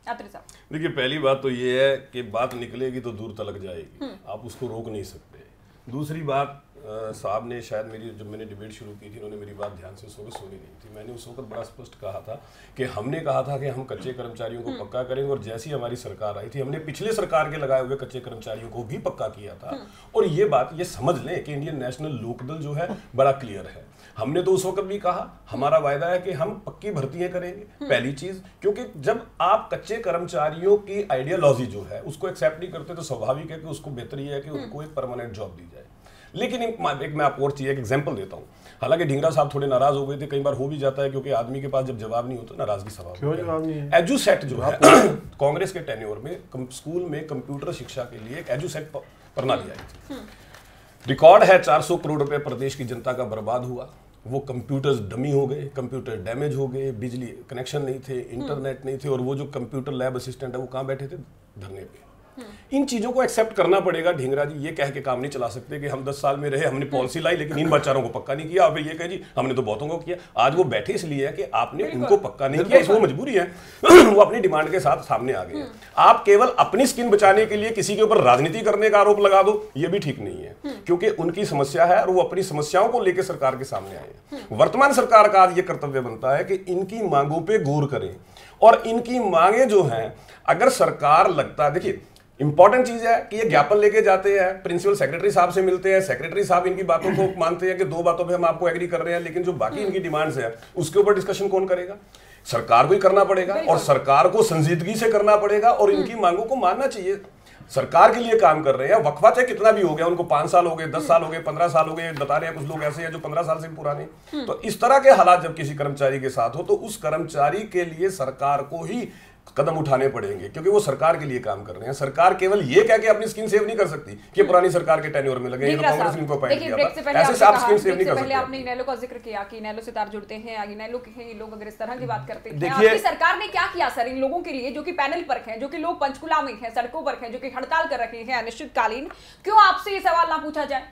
देखिए, पहली बात तो ये है कि बात निकलेगी तो दूर तलक जाएगी, आप उसको रोक नहीं सकते। दूसरी बात, साहब ने शायद जब मैंने डिबेट शुरू की थी, उन्होंने मेरी बात ध्यान से सुनी नहीं थी। मैंने उस वक्त बड़ा स्पष्ट कहा था कि हमने कहा था कि हम कच्चे कर्मचारियों को पक्का करेंगे, और जैसी हमारी सरकार आई थी हमने पिछले सरकार के लगाए हुए कच्चे कर्मचारियों को भी पक्का किया था। और ये बात ये समझ लें कि इंडियन नेशनल लोकदल जो है बड़ा क्लियर है। हमने तो उस वक्त भी कहा हमारा वायदा है कि हम पक्की भर्तियां करेंगे। पहली चीज, क्योंकि जब आप कच्चे कर्मचारियों की आइडियोलॉजी जो है उसको एक्सेप्ट नहीं करते तो स्वाभाविक है कि उसको बेहतर है कि उनको एक परमानेंट जॉब दी जाए। लेकिन एक मैं आपको और चीज एक एग्जांपल देता हूं। हालांकि ढींगरा साहब थोड़े नाराज हो गए थे, कई बार हो भी जाता है क्योंकि आदमी के पास जब जवाब नहीं होता नाराजगी स्वाभाविक। क्यों जवाब नहीं है? एजुसेट जो है कांग्रेस के टेन्योर में स्कूल में कंप्यूटर शिक्षा के लिए एक एजुसेट प्रणाली आई थी। रिकॉर्ड है 400 करोड़ रुपए प्रदेश की जनता का बर्बाद हुआ। वो कंप्यूटर्स डमी हो गए, कंप्यूटर डैमेज हो गए, बिजली कनेक्शन नहीं थे, इंटरनेट नहीं थे, और वो जो कंप्यूटर लैब असिस्टेंट है वो कहाँ बैठे थे? धरने पे। इन चीजों को एक्सेप्ट करना पड़ेगा। ढींगरा जी ये कह के काम नहीं चला सकते कि हम 10 साल में रहे, हमने पॉलिसी लाई लेकिन इन बेचारों को पक्का नहीं किया। अब ये कहे जी हमने तो बहुतों को किया। आज वो बैठे इसलिए है कि आपने उनको पक्का नहीं किया, इसमें मजबूरी है। वो अपनी डिमांड के साथ सामने आ गए। आप केवल अपनी स्किन बचाने के लिए किसी के ऊपर राजनीति करने का आरोप लगा दो, ये भी ठीक नहीं है, क्योंकि उनकी समस्या है और वो अपनी समस्याओं को लेकर सरकार के सामने आए। वर्तमान सरकार का आज ये कर्तव्य बनता है कि इनकी मांगों पर गौर करें, और इनकी मांगे जो हैं अगर सरकार लगता, देखिए इंपॉर्टेंट चीज है कि ये ज्ञापन लेके जाते हैं, प्रिंसिपल सेक्रेटरी साहब से मिलते हैं, सेक्रेटरी साहब इनकी बातों को मानते हैं कि 2 बातों पे हम आपको एग्री कर रहे हैं, लेकिन जो बाकी इनकी डिमांड्स है उसके ऊपर डिस्कशन कौन करेगा? सरकार को ही करना पड़ेगा, और सरकार को संजीदगी से करना पड़ेगा, और इनकी मांगों को मानना चाहिए। सरकार के लिए काम कर रहे हैं, वक्फा चाहे कितना भी हो गया, उनको 5 साल हो गए, 10 साल हो गए, 15 साल हो गए, बता रहे हैं कुछ लोग ऐसे हैं जो 15 साल से भी पुराने। तो इस तरह के हालात जब किसी कर्मचारी के साथ हो तो उस कर्मचारी के लिए सरकार को ही कदम उठाने पड़ेंगे, क्योंकि वो सरकार के लिए काम कर रहे हैं। सरकार केवल ये कह के अपनी स्किन सेव नहीं कर सकती कि पुरानी सरकार के टेन्योर में लगे, ये तो कांग्रेस इनको अपॉइंट किया था, ऐसे आप स्किन सेव नहीं कर सकते। आपने इनेलो का जिक्र किया कि इनेलो से तार जुड़ते हैं, इनेलो के हैं ये लोग, अगर इस तरह की बात करते हैं, आपकी सरकार ने क्या किया सर इन लोगों के लिए जो कि पैनल पर हैं, जो कि लोग पंचकुला में हैं, सड़कों पर हैं, जो कि हड़ताल कर रहे हैं अनिश्चितकालीन? क्यों आपसे ये सवाल ना पूछा जाए?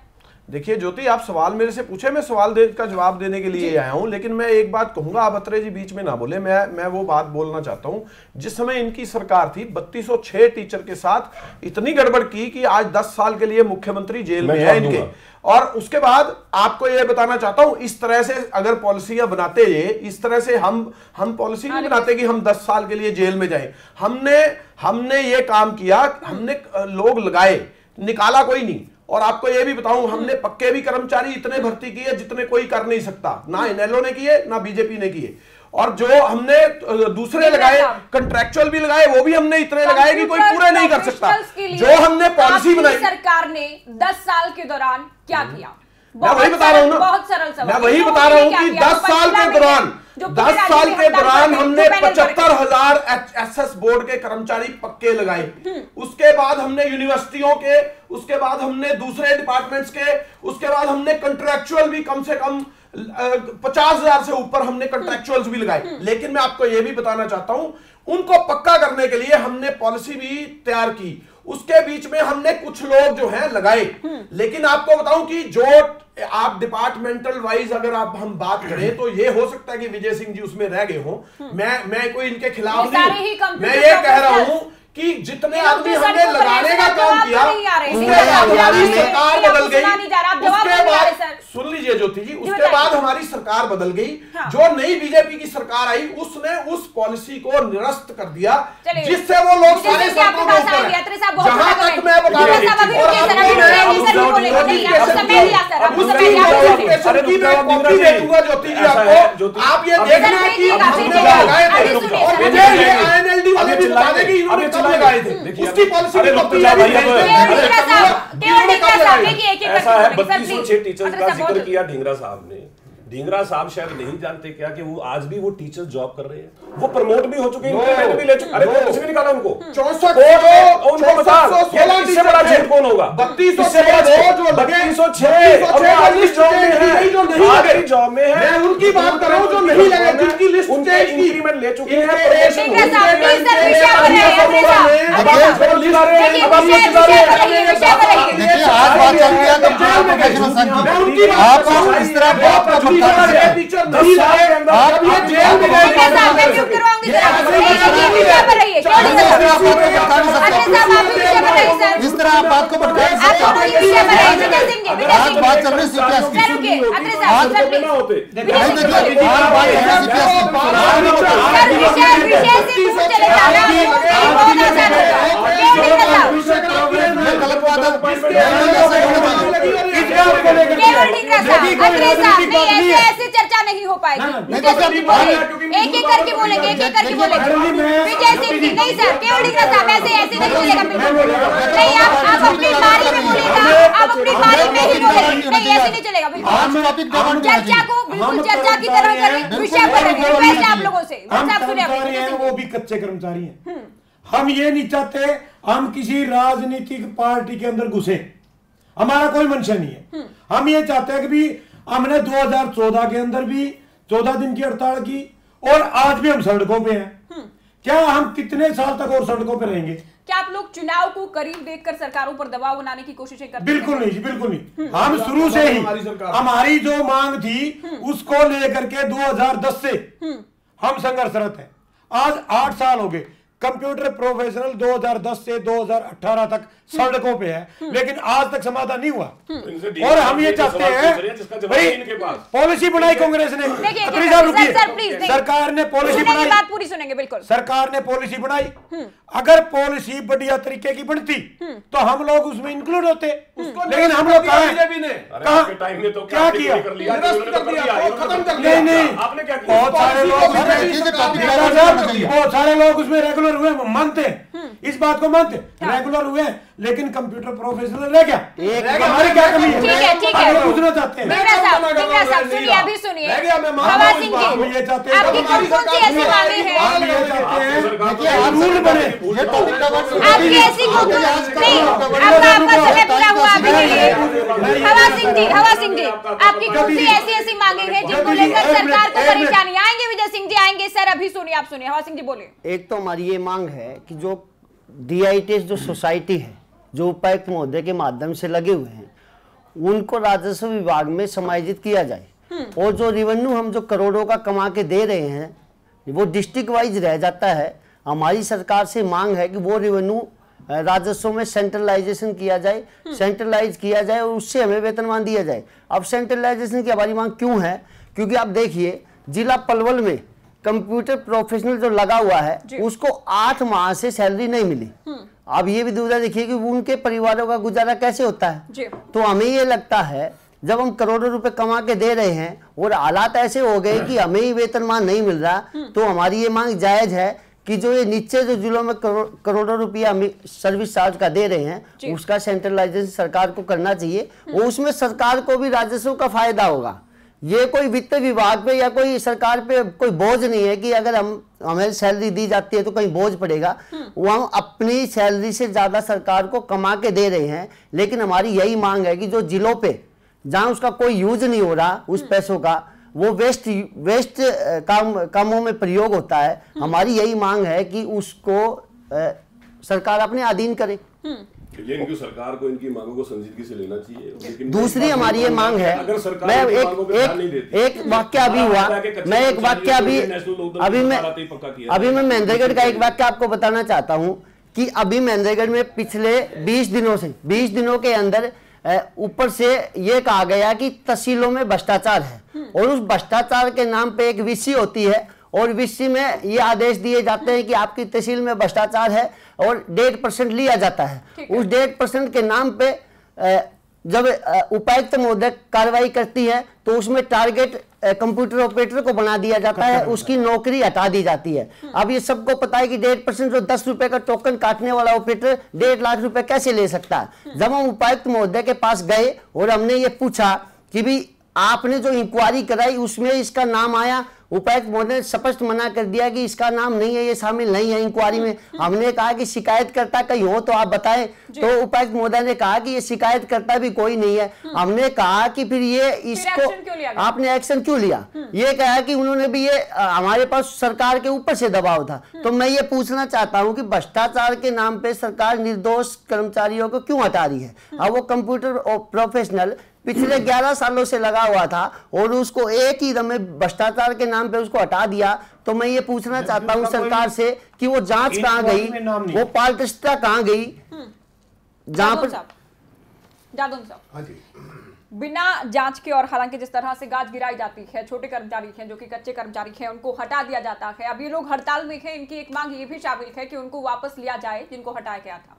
देखिए ज्योति, आप सवाल मेरे से पूछे, मैं सवाल का जवाब देने के लिए आया हूं, लेकिन मैं एक बात कहूंगा, आप अत्रे जी बीच में ना बोले, मैं वो बात बोलना चाहता हूं। जिस समय इनकी सरकार थी 3206 टीचर के साथ इतनी गड़बड़ की कि आज 10 साल के लिए मुख्यमंत्री जेल में है इनके। और उसके बाद आपको यह बताना चाहता हूं, इस तरह से अगर पॉलिसियां बनाते, ये इस तरह से हम पॉलिसी नहीं बनाते कि हम 10 साल के लिए जेल में जाएं। हमने ये काम किया, हमने लोग लगाए, निकाला कोई नहीं। और आपको ये भी बताऊं, हमने पक्के भी कर्मचारी इतने भर्ती किए जितने कोई कर नहीं सकता, ना इनेलो ने किए ना बीजेपी ने किए। और जो हमने दूसरे लगाए, कंट्रैक्चुअल भी लगाए, वो भी हमने इतने लगाए कि कोई पूरे नहीं कर सकता। जो हमने पॉलिसी बनाई, सरकार ने 10 साल के दौरान क्या किया? मैं वही बता रहा हूं ना, बहुत सरल सवाल। मैं वही बता रहा हूं कि 10 साल के दौरान हमने 75,000 एसएस बोर्ड के कर्मचारी पक्के लगाए। उसके बाद हमने यूनिवर्सिटियों के, उसके बाद हमने दूसरे डिपार्टमेंट्स के, उसके बाद हमने कंट्रैक्चुअल भी कम से कम 50,000 से ऊपर हमने कंट्रैक्चुअल्स भी लगाए। लेकिन मैं आपको यह भी बताना चाहता हूं, उनको पक्का करने के लिए हमने पॉलिसी भी तैयार की। उसके बीच में हमने कुछ लोग जो हैं लगाए। लेकिन आपको बताऊं कि जो आप डिपार्टमेंटल वाइज अगर हम बात करें तो ये हो सकता है कि विजय सिंह जी उसमें रह गए हों। मैं कोई इनके खिलाफ नहीं, मैं ये कह रहा हूं कि जितने आदमी हमने लगाने का काम किया, उसके बाद हमारी सरकार बदल गई। उसके बाद सुन लीजिए ज्योति जी, उसके बाद हमारी सरकार बदल गई। जो नई बीजेपी की सरकार आई, उसने उस पॉलिसी को निरस्त कर दिया, जिससे वो लोग सारे सड़कों के ऊपर हैं। जहां तक मैं बता रहा हूं, ज्योति जी आपको, आप ये देखना कि हमने लगाए थे और मुझे INLD वाले भी बता दें कि इन्होंने कब लगाए थे, उसकी पॉलिसी ऐसा है। 3206 टीचर्स का जिक्र किया ढींगरा साहब ने। ढींगरा साहब शायद नहीं जानते क्या कि वो आज भी वो टीचर जॉब कर रहे हैं, वो प्रमोट भी हो चुके हैं, इंक्रीमेंट भी ले चुके। अरे कुछ भी निकाला उनको 64 उनको बता, इससे बड़ा झूठ कौन होगा? 3206 जॉब में है। मैं उनकी बात कर रहा हूं जो नहीं लगे, जिनकी लिस्ट उनके इंक्रीमेंट ले चुके हैं। इस तरह आप बात को ऐसे चर्चा नहीं हो पाएगी। एक एक करके बोलेंगे, एक एक करके बोलेंगे। विजय सिंह जी नहीं सर, केवल ढींगरा साहब ऐसे नहीं चलेगा। नहीं, आप अपनी बारी में बोलेगा, आप अपनी बारी में ही बोलेंगे। नहीं, ऐसे नहीं चलेगा। चर्चा को बिल्कुल चर्चा की तरह करें, विषय पर रखें। वैसे आप लोगों से वो भी कच्चे कर्मचारी हैं। हम ये नहीं चाहते हम किसी राजनीतिक पार्टी के अंदर घुसे, हमारा कोई मंशा नहीं है। हम ये चाहते हैं कि भी हमने 2014 के अंदर भी 14 दिन की हड़ताल की और आज भी हम सड़कों पे हैं। क्या हम कितने साल तक और सड़कों पे रहेंगे? क्या आप लोग चुनाव को करीब देखकर सरकारों पर दबाव बनाने की कोशिशें करते हैं? बिल्कुल नहीं, बिल्कुल नहीं। हम शुरू से ही हमारी जो मांग थी उसको लेकर के 2010 से हम संघर्षरत हैं। आज 8 साल हो गए। कंप्यूटर प्रोफेशनल 2010 से 2018 तक सड़कों पे है, लेकिन आज तक समाधान नहीं हुआ। और हम ये चाहते हैं भाई, पॉलिसी बनाई कांग्रेस ने, सरकार ने पॉलिसी बनाई, बात पूरी सुनेंगे बिल्कुल। सरकार ने पॉलिसी बनाई। अगर पॉलिसी बढ़िया तरीके की बनती तो हम लोग उसमें इंक्लूड होते, लेकिन हम लोग क्या किया? नहीं, बहुत सारे लोग उसमें रेगुलर हुए, मानते इस बात को, मानते रेगुलर हुए, लेकिन कंप्यूटर प्रोफेशनल रह गया। हमारी क्या कमी है? ठीक है, पूछना चाहते हैं। सुनिए, अभी सुनिए। हवा सिंह जी, आपकी कौन सी ऐसी मांगे हैं? हम ये चाहते हैं रूल बने, आपकी ऐसी नहीं, आपका समय पूरा हुआ अभी के लिए। हवा सिंह जी, आपकी कौन सी ऐसी मांगे हैं जिनको लेकर सरकार को परेशानी आएंगे? विजय सिंह जी आएंगे। सर अभी सुनिए, आप सुनिए। हवा सिंह जी बोलिए। एक तो हमारी ये मांग है कि जो DITS जो सोसाइटी है, जो उपायुक्त महोदय के माध्यम से लगे हुए हैं, उनको राजस्व विभाग में समायोजित किया जाए, और जो रेवेन्यू हम जो करोड़ों का कमा के दे रहे हैं वो डिस्ट्रिक्ट वाइज रह जाता है। हमारी सरकार से मांग है कि वो रेवेन्यू राजस्व में सेंट्रलाइजेशन किया जाए, सेंट्रलाइज किया जाए और उससे हमें वेतनमान दिया जाए। अब सेंट्रलाइजेशन की हमारी मांग क्यों है? क्योंकि आप देखिए जिला पलवल में कंप्यूटर प्रोफेशनल जो लगा हुआ है उसको 8 माह से सैलरी नहीं मिली। अब ये भी दुविधा देखिए कि उनके परिवारों का गुजारा कैसे होता है। तो हमें ये लगता है जब हम करोड़ों रुपए कमा के दे रहे हैं और हालात ऐसे हो गए कि हमें ही वेतनमान नहीं मिल रहा, तो हमारी ये मांग जायज है कि जो ये नीचे जो जिलों में करोड़ों रुपया सर्विस चार्ज का दे रहे हैं उसका सेंट्रलाइजेशन सरकार को करना चाहिए, और उसमें सरकार को भी राजस्व का फायदा होगा। ये कोई वित्त विभाग पे या कोई सरकार पे कोई बोझ नहीं है कि अगर हमें सैलरी दी जाती है तो कहीं बोझ पड़ेगा। वो हम अपनी सैलरी से ज्यादा सरकार को कमा के दे रहे हैं, लेकिन हमारी यही मांग है कि जो जिलों पे जहां उसका कोई यूज नहीं हो रहा उस पैसों का, वो वेस्ट कामों में प्रयोग होता है। हमारी यही मांग है कि उसको सरकार अपने अधीन करे। इनकी सरकार को इनकी मांगों को संजीदगी से लेना चाहिए। लेकिन दूसरी हमारी ये मांग है, अगर सरकार मैं एक वाक्य अभी हुआ, मैं एक वाक्य अभी मैं महेंद्रगढ़ का एक वाक्य आपको बताना चाहता हूं कि अभी महेंद्रगढ़ में पिछले 20 दिनों के अंदर ऊपर से ये कहा गया कि तहसीलों में भ्रष्टाचार है, और उस भ्रष्टाचार के नाम पे एक वीसी होती है और वीसी में ये आदेश दिए जाते हैं कि आपकी तहसील में भ्रष्टाचार है और 1.5% लिया जाता है। उस 1.5% के नाम पे जब उपायुक्त महोदय कार्रवाई करती है तो उसमें टारगेट कंप्यूटर ऑपरेटर को बना दिया जाता है, उसकी नौकरी हटा दी जाती है। अब ये सबको पता है कि 1.5% जो 10 रुपए का टोकन काटने वाला ऑपरेटर 1.5 लाख रुपए कैसे ले सकता है। जब हम उपायुक्त महोदय के पास गए और हमने ये पूछा कि भी आपने जो इंक्वायरी कराई उसमें इसका नाम आया, उपायुक्त महोदय ने स्पष्ट मना कर दिया कि इसका नाम नहीं है, ये शामिल नहीं है इंक्वायरी में। हमने कहा कि शिकायतकर्ता कहीं हो तो आप बताएं, तो उपायुक्त महोदय ने कहा कि ये शिकायतकर्ता भी कोई नहीं है। हमने कहा कि फिर ये इसको आपने एक्शन क्यों लिया? ये कहा कि उन्होंने भी ये हमारे पास सरकार के ऊपर से दबाव था। तो मैं ये पूछना चाहता हूँ कि भ्रष्टाचार के नाम पे सरकार निर्दोष कर्मचारियों को क्यों हटा रही है? अब वो कंप्यूटर प्रोफेशनल पिछले 11 सालों से लगा हुआ था और उसको एक ही दम में भ्रष्टाचार के नाम पे उसको हटा दिया। तो मैं ये पूछना चाहता हूँ सरकार से कि वो जांच कहाँ गई, वो पारदर्शिता कहाँ गई? जहां पर बिना जांच के, और हालांकि जिस तरह से गाज गिराई जाती है, छोटे कर्मचारी हैं जो कि कच्चे कर्मचारी हैं उनको हटा दिया जाता है। अब ये लोग हड़ताल में हैं, इनकी एक मांग ये भी शामिल है कि उनको वापस लिया जाए जिनको हटाया गया था।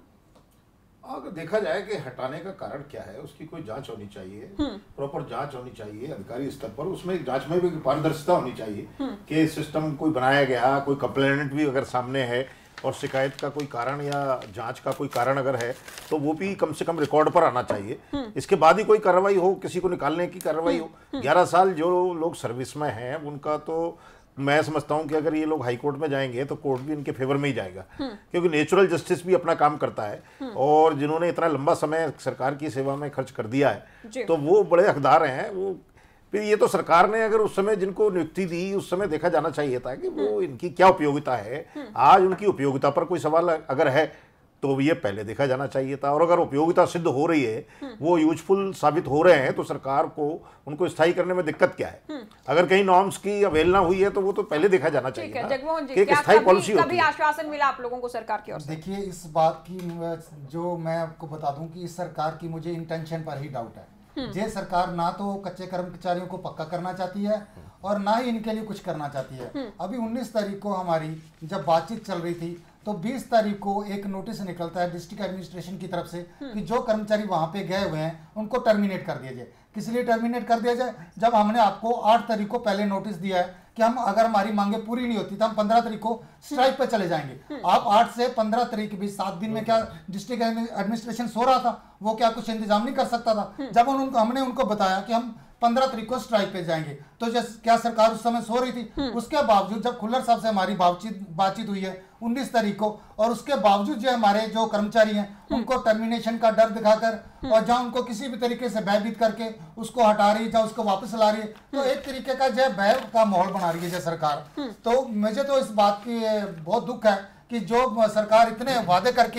अगर देखा जाए कि हटाने का कारण क्या है, उसकी कोई जांच होनी चाहिए, प्रॉपर जांच होनी चाहिए अधिकारी स्तर पर। उसमें जांच में भी पारदर्शिता होनी चाहिए कि सिस्टम कोई बनाया गया, कोई कंप्लेनेंट भी अगर सामने है और शिकायत का कोई कारण या जांच का कोई कारण अगर है तो वो भी कम से कम रिकॉर्ड पर आना चाहिए। इसके बाद ही कोई कार्रवाई हो, किसी को निकालने की कार्रवाई हो। 11 साल जो लोग सर्विस में हैं उनका तो मैं समझता हूं कि अगर ये लोग हाई कोर्ट में जाएंगे तो कोर्ट भी इनके फेवर में ही जाएगा, क्योंकि नेचुरल जस्टिस भी अपना काम करता है। और जिन्होंने इतना लंबा समय सरकार की सेवा में खर्च कर दिया है तो वो बड़े हकदार हैं। वो फिर ये तो सरकार ने अगर उस समय जिनको नियुक्ति दी उस समय देखा जाना चाहिए था कि वो इनकी क्या उपयोगिता है। आज उनकी उपयोगिता पर कोई सवाल अगर है तो ये पहले देखा जाना चाहिए था। और अगर उपयोगिता सिद्ध हो रही है, वो यूजफुल साबित हो रहे हैं, तो सरकार को उनको स्थायी करने में दिक्कत क्या है? अगर कहीं नॉर्म्स की अवहेलना हुई है तो वो तो पहले देखा जाना चाहिए था। जगमोहन जी, क्या कभी आश्वासन मिला आप लोगों को सरकार की ओर से? देखिए, इस बात की जो मैं आपको बता दूं कि इस सरकार की मुझे इंटेंशन पर ही डाउट है। ये सरकार ना तो कच्चे कर्मचारियों को पक्का करना चाहती है और ना ही इनके लिए कुछ करना चाहती है। अभी 19 तारीख को हमारी जब बातचीत चल रही थी तो 20 तारीख को एक नोटिस निकलता है डिस्ट्रिक्ट एडमिनिस्ट्रेशन की तरफ से कि जो कर्मचारी वहां पे गए हुए हैं उनको टर्मिनेट कर दिया जाए। किस लिए टर्मिनेट कर दिया जाए? जब हमने आपको 8 तारीख को पहले नोटिस दिया है कि हम अगर हमारी मांगे पूरी नहीं होती तो हम 15 तारीख को स्ट्राइक पे चले जाएंगे। आप 8 से 15 तारीख के बीच 7 दिन में क्या डिस्ट्रिक्ट एडमिनिस्ट्रेशन सो रहा था? वो क्या कुछ इंतजाम नहीं कर सकता था? जब हमने उनको बताया कि हम 15 तारीख को स्ट्राइक पे जाएंगे तो क्या सरकार उस समय सो रही थी? उसके बावजूद जब खुल्लर साहब से हमारी बातचीत हुई है 19 तारीख को, और उसके बावजूद जो हमारे जो कर्मचारी हैं उनको टर्मिनेशन का डर दिखाकर और जहां उनको किसी भी तरीके से भयभीत करके उसको हटा रही है, जहां उसको वापस ला रही है, तो एक तरीके का जो भय का माहौल बना रही है सरकार। तो मुझे तो इस बात की बहुत दुख है कि जो सरकार इतने वादे करके आई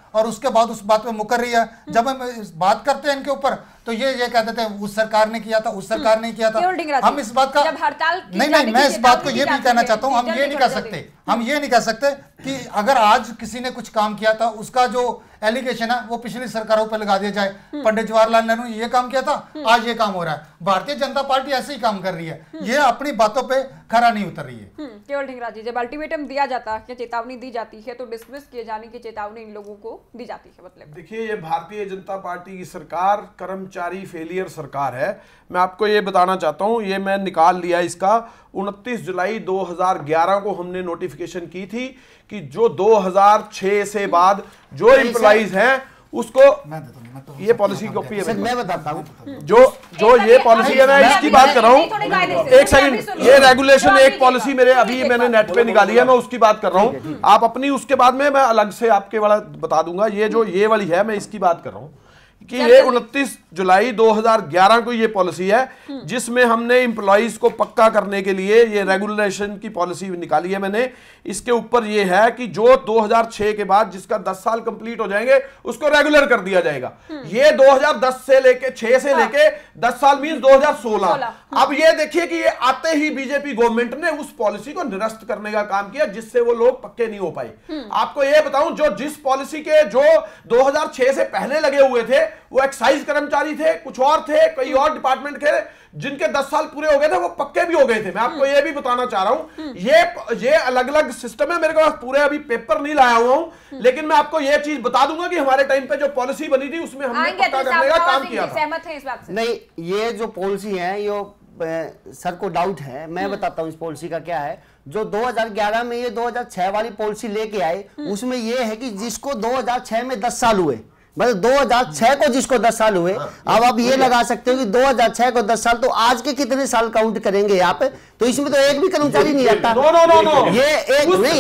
और उसके बाद उस बात पे मुकर रही है। जब हम बात करते हैं इनके ऊपर तो ये कहते थे उस सरकार ने किया था, उस सरकार ने किया था। हम इस बात का नहीं, मैं इस बात को ये भी कहना चाहता हूँ, हम ये नहीं कह सकते कि अगर आज किसी ने कुछ काम किया था उसका जो एलिगेशन है वो पिछली सरकारों पर लगा दिया जाए। पंडित जवाहरलाल नेहरू ने ये काम किया था, आज ये काम हो रहा है। भारतीय जनता पार्टी ऐसे ही काम कर रही है, ये अपनी बातों पे खरा नहीं उतर रही है। केवल ढींगरा जी, जब अल्टीमेटम दिया जाता है, चेतावनी दी जाती है, तो डिसमिस किए जाने की चेतावनी इन लोगों को दी जाती है। मतलब देखिए, ये भारतीय जनता पार्टी की सरकार कर्मचारी फेलियर सरकार है। मैं आपको ये बताना चाहता हूँ, ये मैं निकाल लिया इसका 29 जुलाई 2011 को हमने नोटिफिकेशन की थी कि जो 2006 से बाद जो एम्प्लॉइज हैं उसको ये पॉलिसी कॉपी है। मैं बताता हूँ जो ये पॉलिसी है, मैं इसकी बात कर रहा हूँ। एक सेकंड, ये रेगुलेशन एक पॉलिसी मेरे अभी मैंने नेट पे निकाली है, मैं उसकी बात कर रहा हूँ। आप अपनी उसके बाद में मैं अलग से आपके वाला बता दूंगा। ये जो ये वाली है, मैं इसकी बात कर रहा हूँ कि ये 29 जुलाई 2011 को ये पॉलिसी है जिसमें हमने एम्प्लॉइज को पक्का करने के लिए ये रेगुलेशन की पॉलिसी निकाली है मैंने। इसके ऊपर ये है कि जो 2006 के बाद जिसका 10 साल कंप्लीट हो जाएंगे उसको रेगुलर कर दिया जाएगा। ये 2010 से लेके 6 से लेके 10 साल मींस 2016। अब ये देखिए कि ये आते ही बीजेपी गवर्नमेंट ने उस पॉलिसी को निरस्त करने का काम किया जिससे वो लोग पक्के नहीं हो पाए। आपको ये बताऊं, जो जिस पॉलिसी के जो 2006 से पहले लगे हुए थे वो एक्साइज कर्मचारी थे, कुछ और थे, कई और डिपार्टमेंट थे, जिनके 10 साल पूरे हो गए थे वो पक्के भी हो गए थे। मैं आपको ये भी बताना चाह रहा हूं, ये अलग अलग सिस्टम है। मेरे पास पूरे अभी पेपर नहीं लाया हुआ हूं, लेकिन मैं आपको ये चीज बता दूंगा कि हमारे टाइम पे जो पॉलिसी बनी थी उसमें हमने पक्का करने का काम किया था। सहमत हैं इस बात से? नहीं, ये जो पॉलिसी है ये सर को डाउट है, मैं बताता हूँ इस पॉलिसी का क्या है। जो 2011 में ये 2006 वाली पॉलिसी लेके आए, उसमें ये है कि जिसको 2006 में 10 साल हुए, मतलब 2006 को जिसको 10 साल हुए, अब आप ये लगा सकते हो कि 2006 को 10 साल, तो आज के कितने साल काउंट करेंगे आप? तो इसमें तो एक भी कर्मचारी नहीं आता। नो। ये एक नहीं,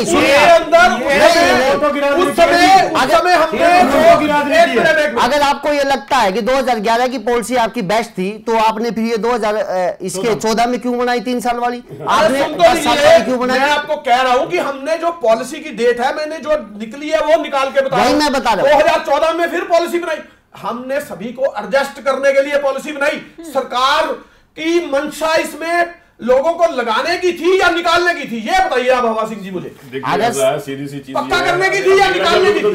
अगर आपको ये लगता है कि 2011 की पॉलिसी आपकी बेस्ट थी, तो आपने फिर ये 2014 में क्यों बनाई 3 साल वाली? आपने 10 साल वाली क्यों बनाई? मैं आपको कह रहा हूं कि हमने जो पॉलिसी की डेट है मैंने जो निकली है वो निकाल के बता रहा हूं। मैं बता रहा हूं 2014 में फिर पॉलिसी बनाई हमने, सभी को एडजस्ट करने के लिए पॉलिसी बनाई। सरकार की मंशा इसमें लोगों को लगाने की थी या निकालने की थी, ये बताइए आप हवा सिंह जी मुझे। अगर सीधी सी चीज पक्का करने की थी या निकालने की थी?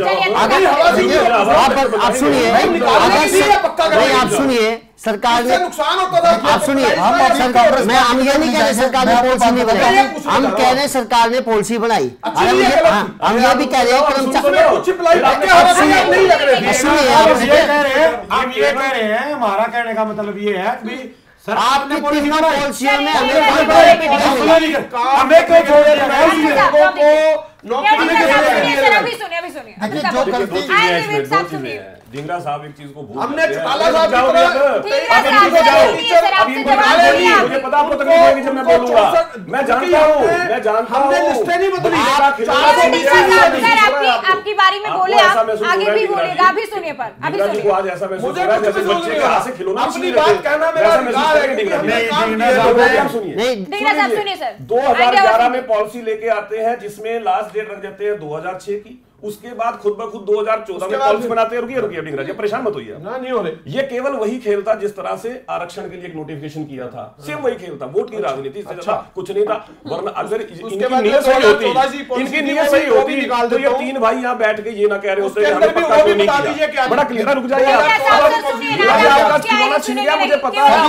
आप सुनिए, आप सुनिए, सरकार ने नुकसान होता था। आप सुनिए, हम ये नहीं कह रहे सरकार ने पॉलिसी नहीं बनाई, हम कह रहे हैं सरकार ने पॉलिसी बनाई। हम ये भी कह रहे हैं हमारा कहने का मतलब ये है कि सर आपने पॉलिसियों में हमें क्यों छोड़े लोगों को नौकरी ढींगरा साहब एक चीज को भूल हमने चौटाला साहब मुझे पता आपको तकलीफ होगी जब मैं बोलूंगा। मैं जानता हूँ हमने लिस्टें नहीं बदली। आपकी बारी में बोले, आप आगे भी बोलेगा, अभी सुनिए पर अभी सुनिए। आज ऐसा महसूस हो रहा है जैसे बच्चे के हाथ से खिलौना अपनी बात कहना मेरा अधिकार है। सुनिए सर, 2011 में पॉलिसी लेके आते हैं जिसमें लास्ट डेट रख देते हैं 2006 की, उसके बाद खुद ब खुद 2014 में पॉलिसी बनाते हैं। रुकिए परेशान मत होइए, नहीं हो रहे। ये केवल वही खेल था जिस तरह से आरक्षण के लिए एक नोटिफिकेशन किया था, सिर्फ वही खेल था। वोट की राजनीति से ज्यादा कुछ नहीं था। वरना अगर इनकी नीयत सही होती तो ये 3 भाई यहाँ बैठ के ये ना कह रहे होते हमने पक्का क्यों नहीं किया। बड़ा क्लियर, रुक जाइए आपका खिलौना छिन गया, मुझे पता है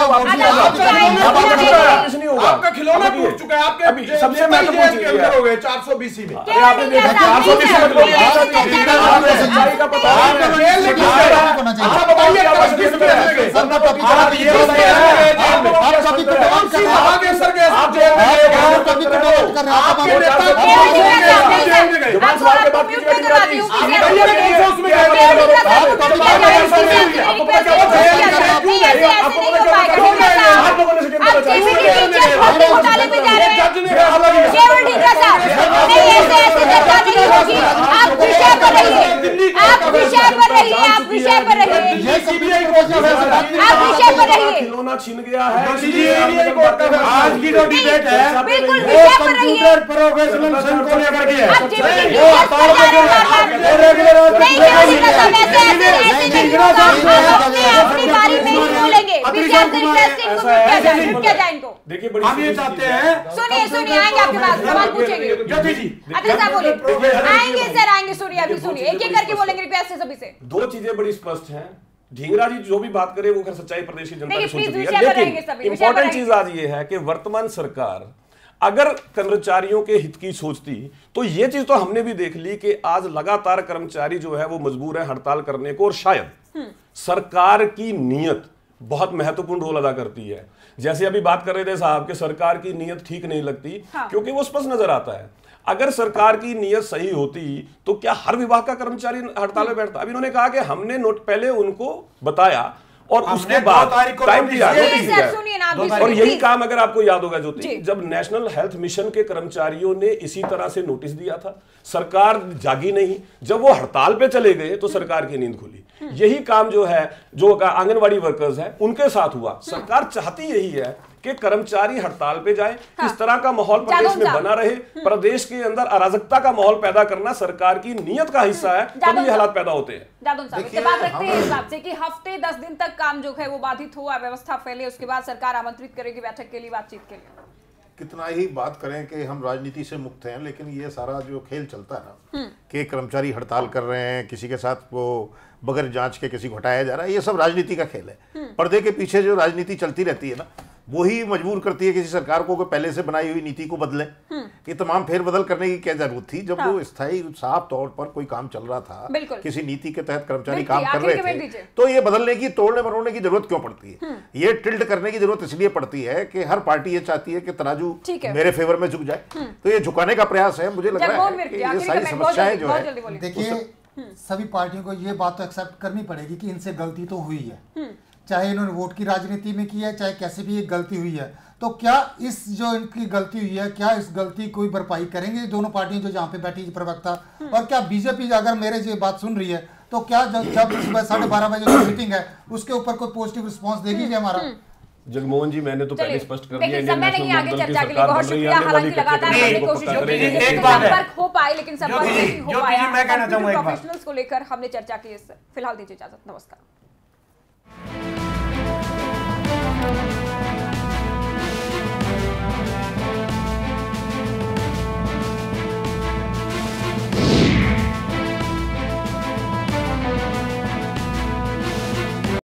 आपका खिलौना टूट चुका है। आपके सबसे महत्वपूर्ण चीज हो गए 420 में आपने देखा 420 सच्चाई का पता खिलौना छीन गया है। आज की जो डिबेट है वो कंप्यूटर प्रोफेशनल संघ को लेकर के है। देखिए हम ये चाहते हैं, सुनिए आएंगे आपके पास, सवाल पूछेंगे ज्योति जी, बोलिए आएंगे सर, आएंगे, सुनिए अभी सुनिए, एक एक करके बोलेंगे रिक्वेस्ट है सभी से। दो चीजें बड़ी स्पष्ट हैं, ढींगरा जी जो भी बात करे वो सच्चाई प्रदेश की जनता ने सुन चुकी है, लेकिन इंपॉर्टेंट चीज आज ये है कि वर्तमान सरकार अगर कर्मचारियों के हित की सोचती तो ये चीज तो हमने भी देख ली कि आज लगातार कर्मचारी जो है वो मजबूर है हड़ताल करने को, और शायद सरकार की नीयत बहुत महत्वपूर्ण रोल अदा करती है। जैसे अभी बात कर रहे थे साहब कि सरकार की नीयत ठीक नहीं लगती, क्योंकि वो स्पष्ट नजर आता है। अगर सरकार की नीयत सही होती तो क्या हर विभाग का कर्मचारी हड़ताल में बैठता? अभी उन्होंने कहा कि हमने पहले उनको बताया और उसके बाद टाइम दिया, और यही काम अगर आपको याद होगा ज्योति, जब नेशनल हेल्थ मिशन के कर्मचारियों ने इसी तरह से नोटिस दिया था, सरकार जागी नहीं, जब वो हड़ताल पे चले गए तो सरकार की नींद खुली। यही काम जो है, जो आंगनवाड़ी वर्कर्स हैं उनके साथ हुआ। सरकार चाहती यही है कि कर्मचारी हड़ताल पे जाए, इस तरह का माहौल प्रदेश में बना रहे, प्रदेश के अंदर अराजकता का माहौल पैदा करना सरकार की नीयत का हिस्सा है, तभी ये हालात पैदा होते हैं। जादव साहब बात रखते हैं इस बात से कि हफ्ते 10 दिन तक काम जो है वो बाधित हुआ, व्यवस्था फैले, उसके बाद सरकार आमंत्रित करेगी बैठक के लिए, बातचीत के लिए। कितना ही बात करें कि हम राजनीति से मुक्त हैं, लेकिन ये सारा जो खेल चलता है ना कि कर्मचारी हड़ताल कर रहे हैं, किसी के साथ वो बगैर जांच के किसी को हटाया जा रहा है, ये सब राजनीति का खेल है। पर्दे के पीछे जो राजनीति चलती रहती है ना, वही मजबूर करती है किसी सरकार को पहले से बनाई हुई नीति को बदले। ये तमाम फेरबदल करने की क्या जरूरत थी जब वो स्थायी साफ तौर पर कोई काम चल रहा था, किसी नीति के तहत कर्मचारी काम कर रहे थे, तो ये बदलने की, तोड़ने मरोड़ने की जरूरत क्यों पड़ती है? ये टिल्ट करने की जरूरत इसलिए पड़ती है कि हर पार्टी ये चाहती है कि तराजू मेरे फेवर में झुक जाए, तो ये झुकाने का प्रयास है। मुझे लग रहा है कि ये सारी समस्याएं जो है, देखिए सभी पार्टियों को ये बात तो एक्सेप्ट करनी पड़ेगी कि इनसे गलती तो हुई है, चाहे इन्होंने वोट की राजनीति में की है, चाहे कैसे भी एक गलती हुई है। तो क्या इस जो इनकी गलती हुई है, क्या इस गलती कोई भरपाई करेंगे दोनों पार्टियां जो जहां पे बैठी प्रवक्ता, और क्या बीजेपी अगर मेरे ये बात सुन रही है तो क्या जब सुबह 12:30 बजे की मीटिंग है उसके ऊपर कोई पॉजिटिव रिस्पांस देगी जी हमारा? जगमोहन जी, मैंने तो पहले स्पष्ट कर दिया, समय नहीं आगे चर्चा के लिए, बहुत शुक्रिया। हालांकि लगातार हमने कोशिश की संपर्क हो पाए, लेकिन संपर्क नहीं हो पाया। मैं कहना चाहूंगा एक बात प्रोफेशनल्स को लेकर हमने चर्चा की। फिलहाल दीजिए इजाजत, नमस्कार।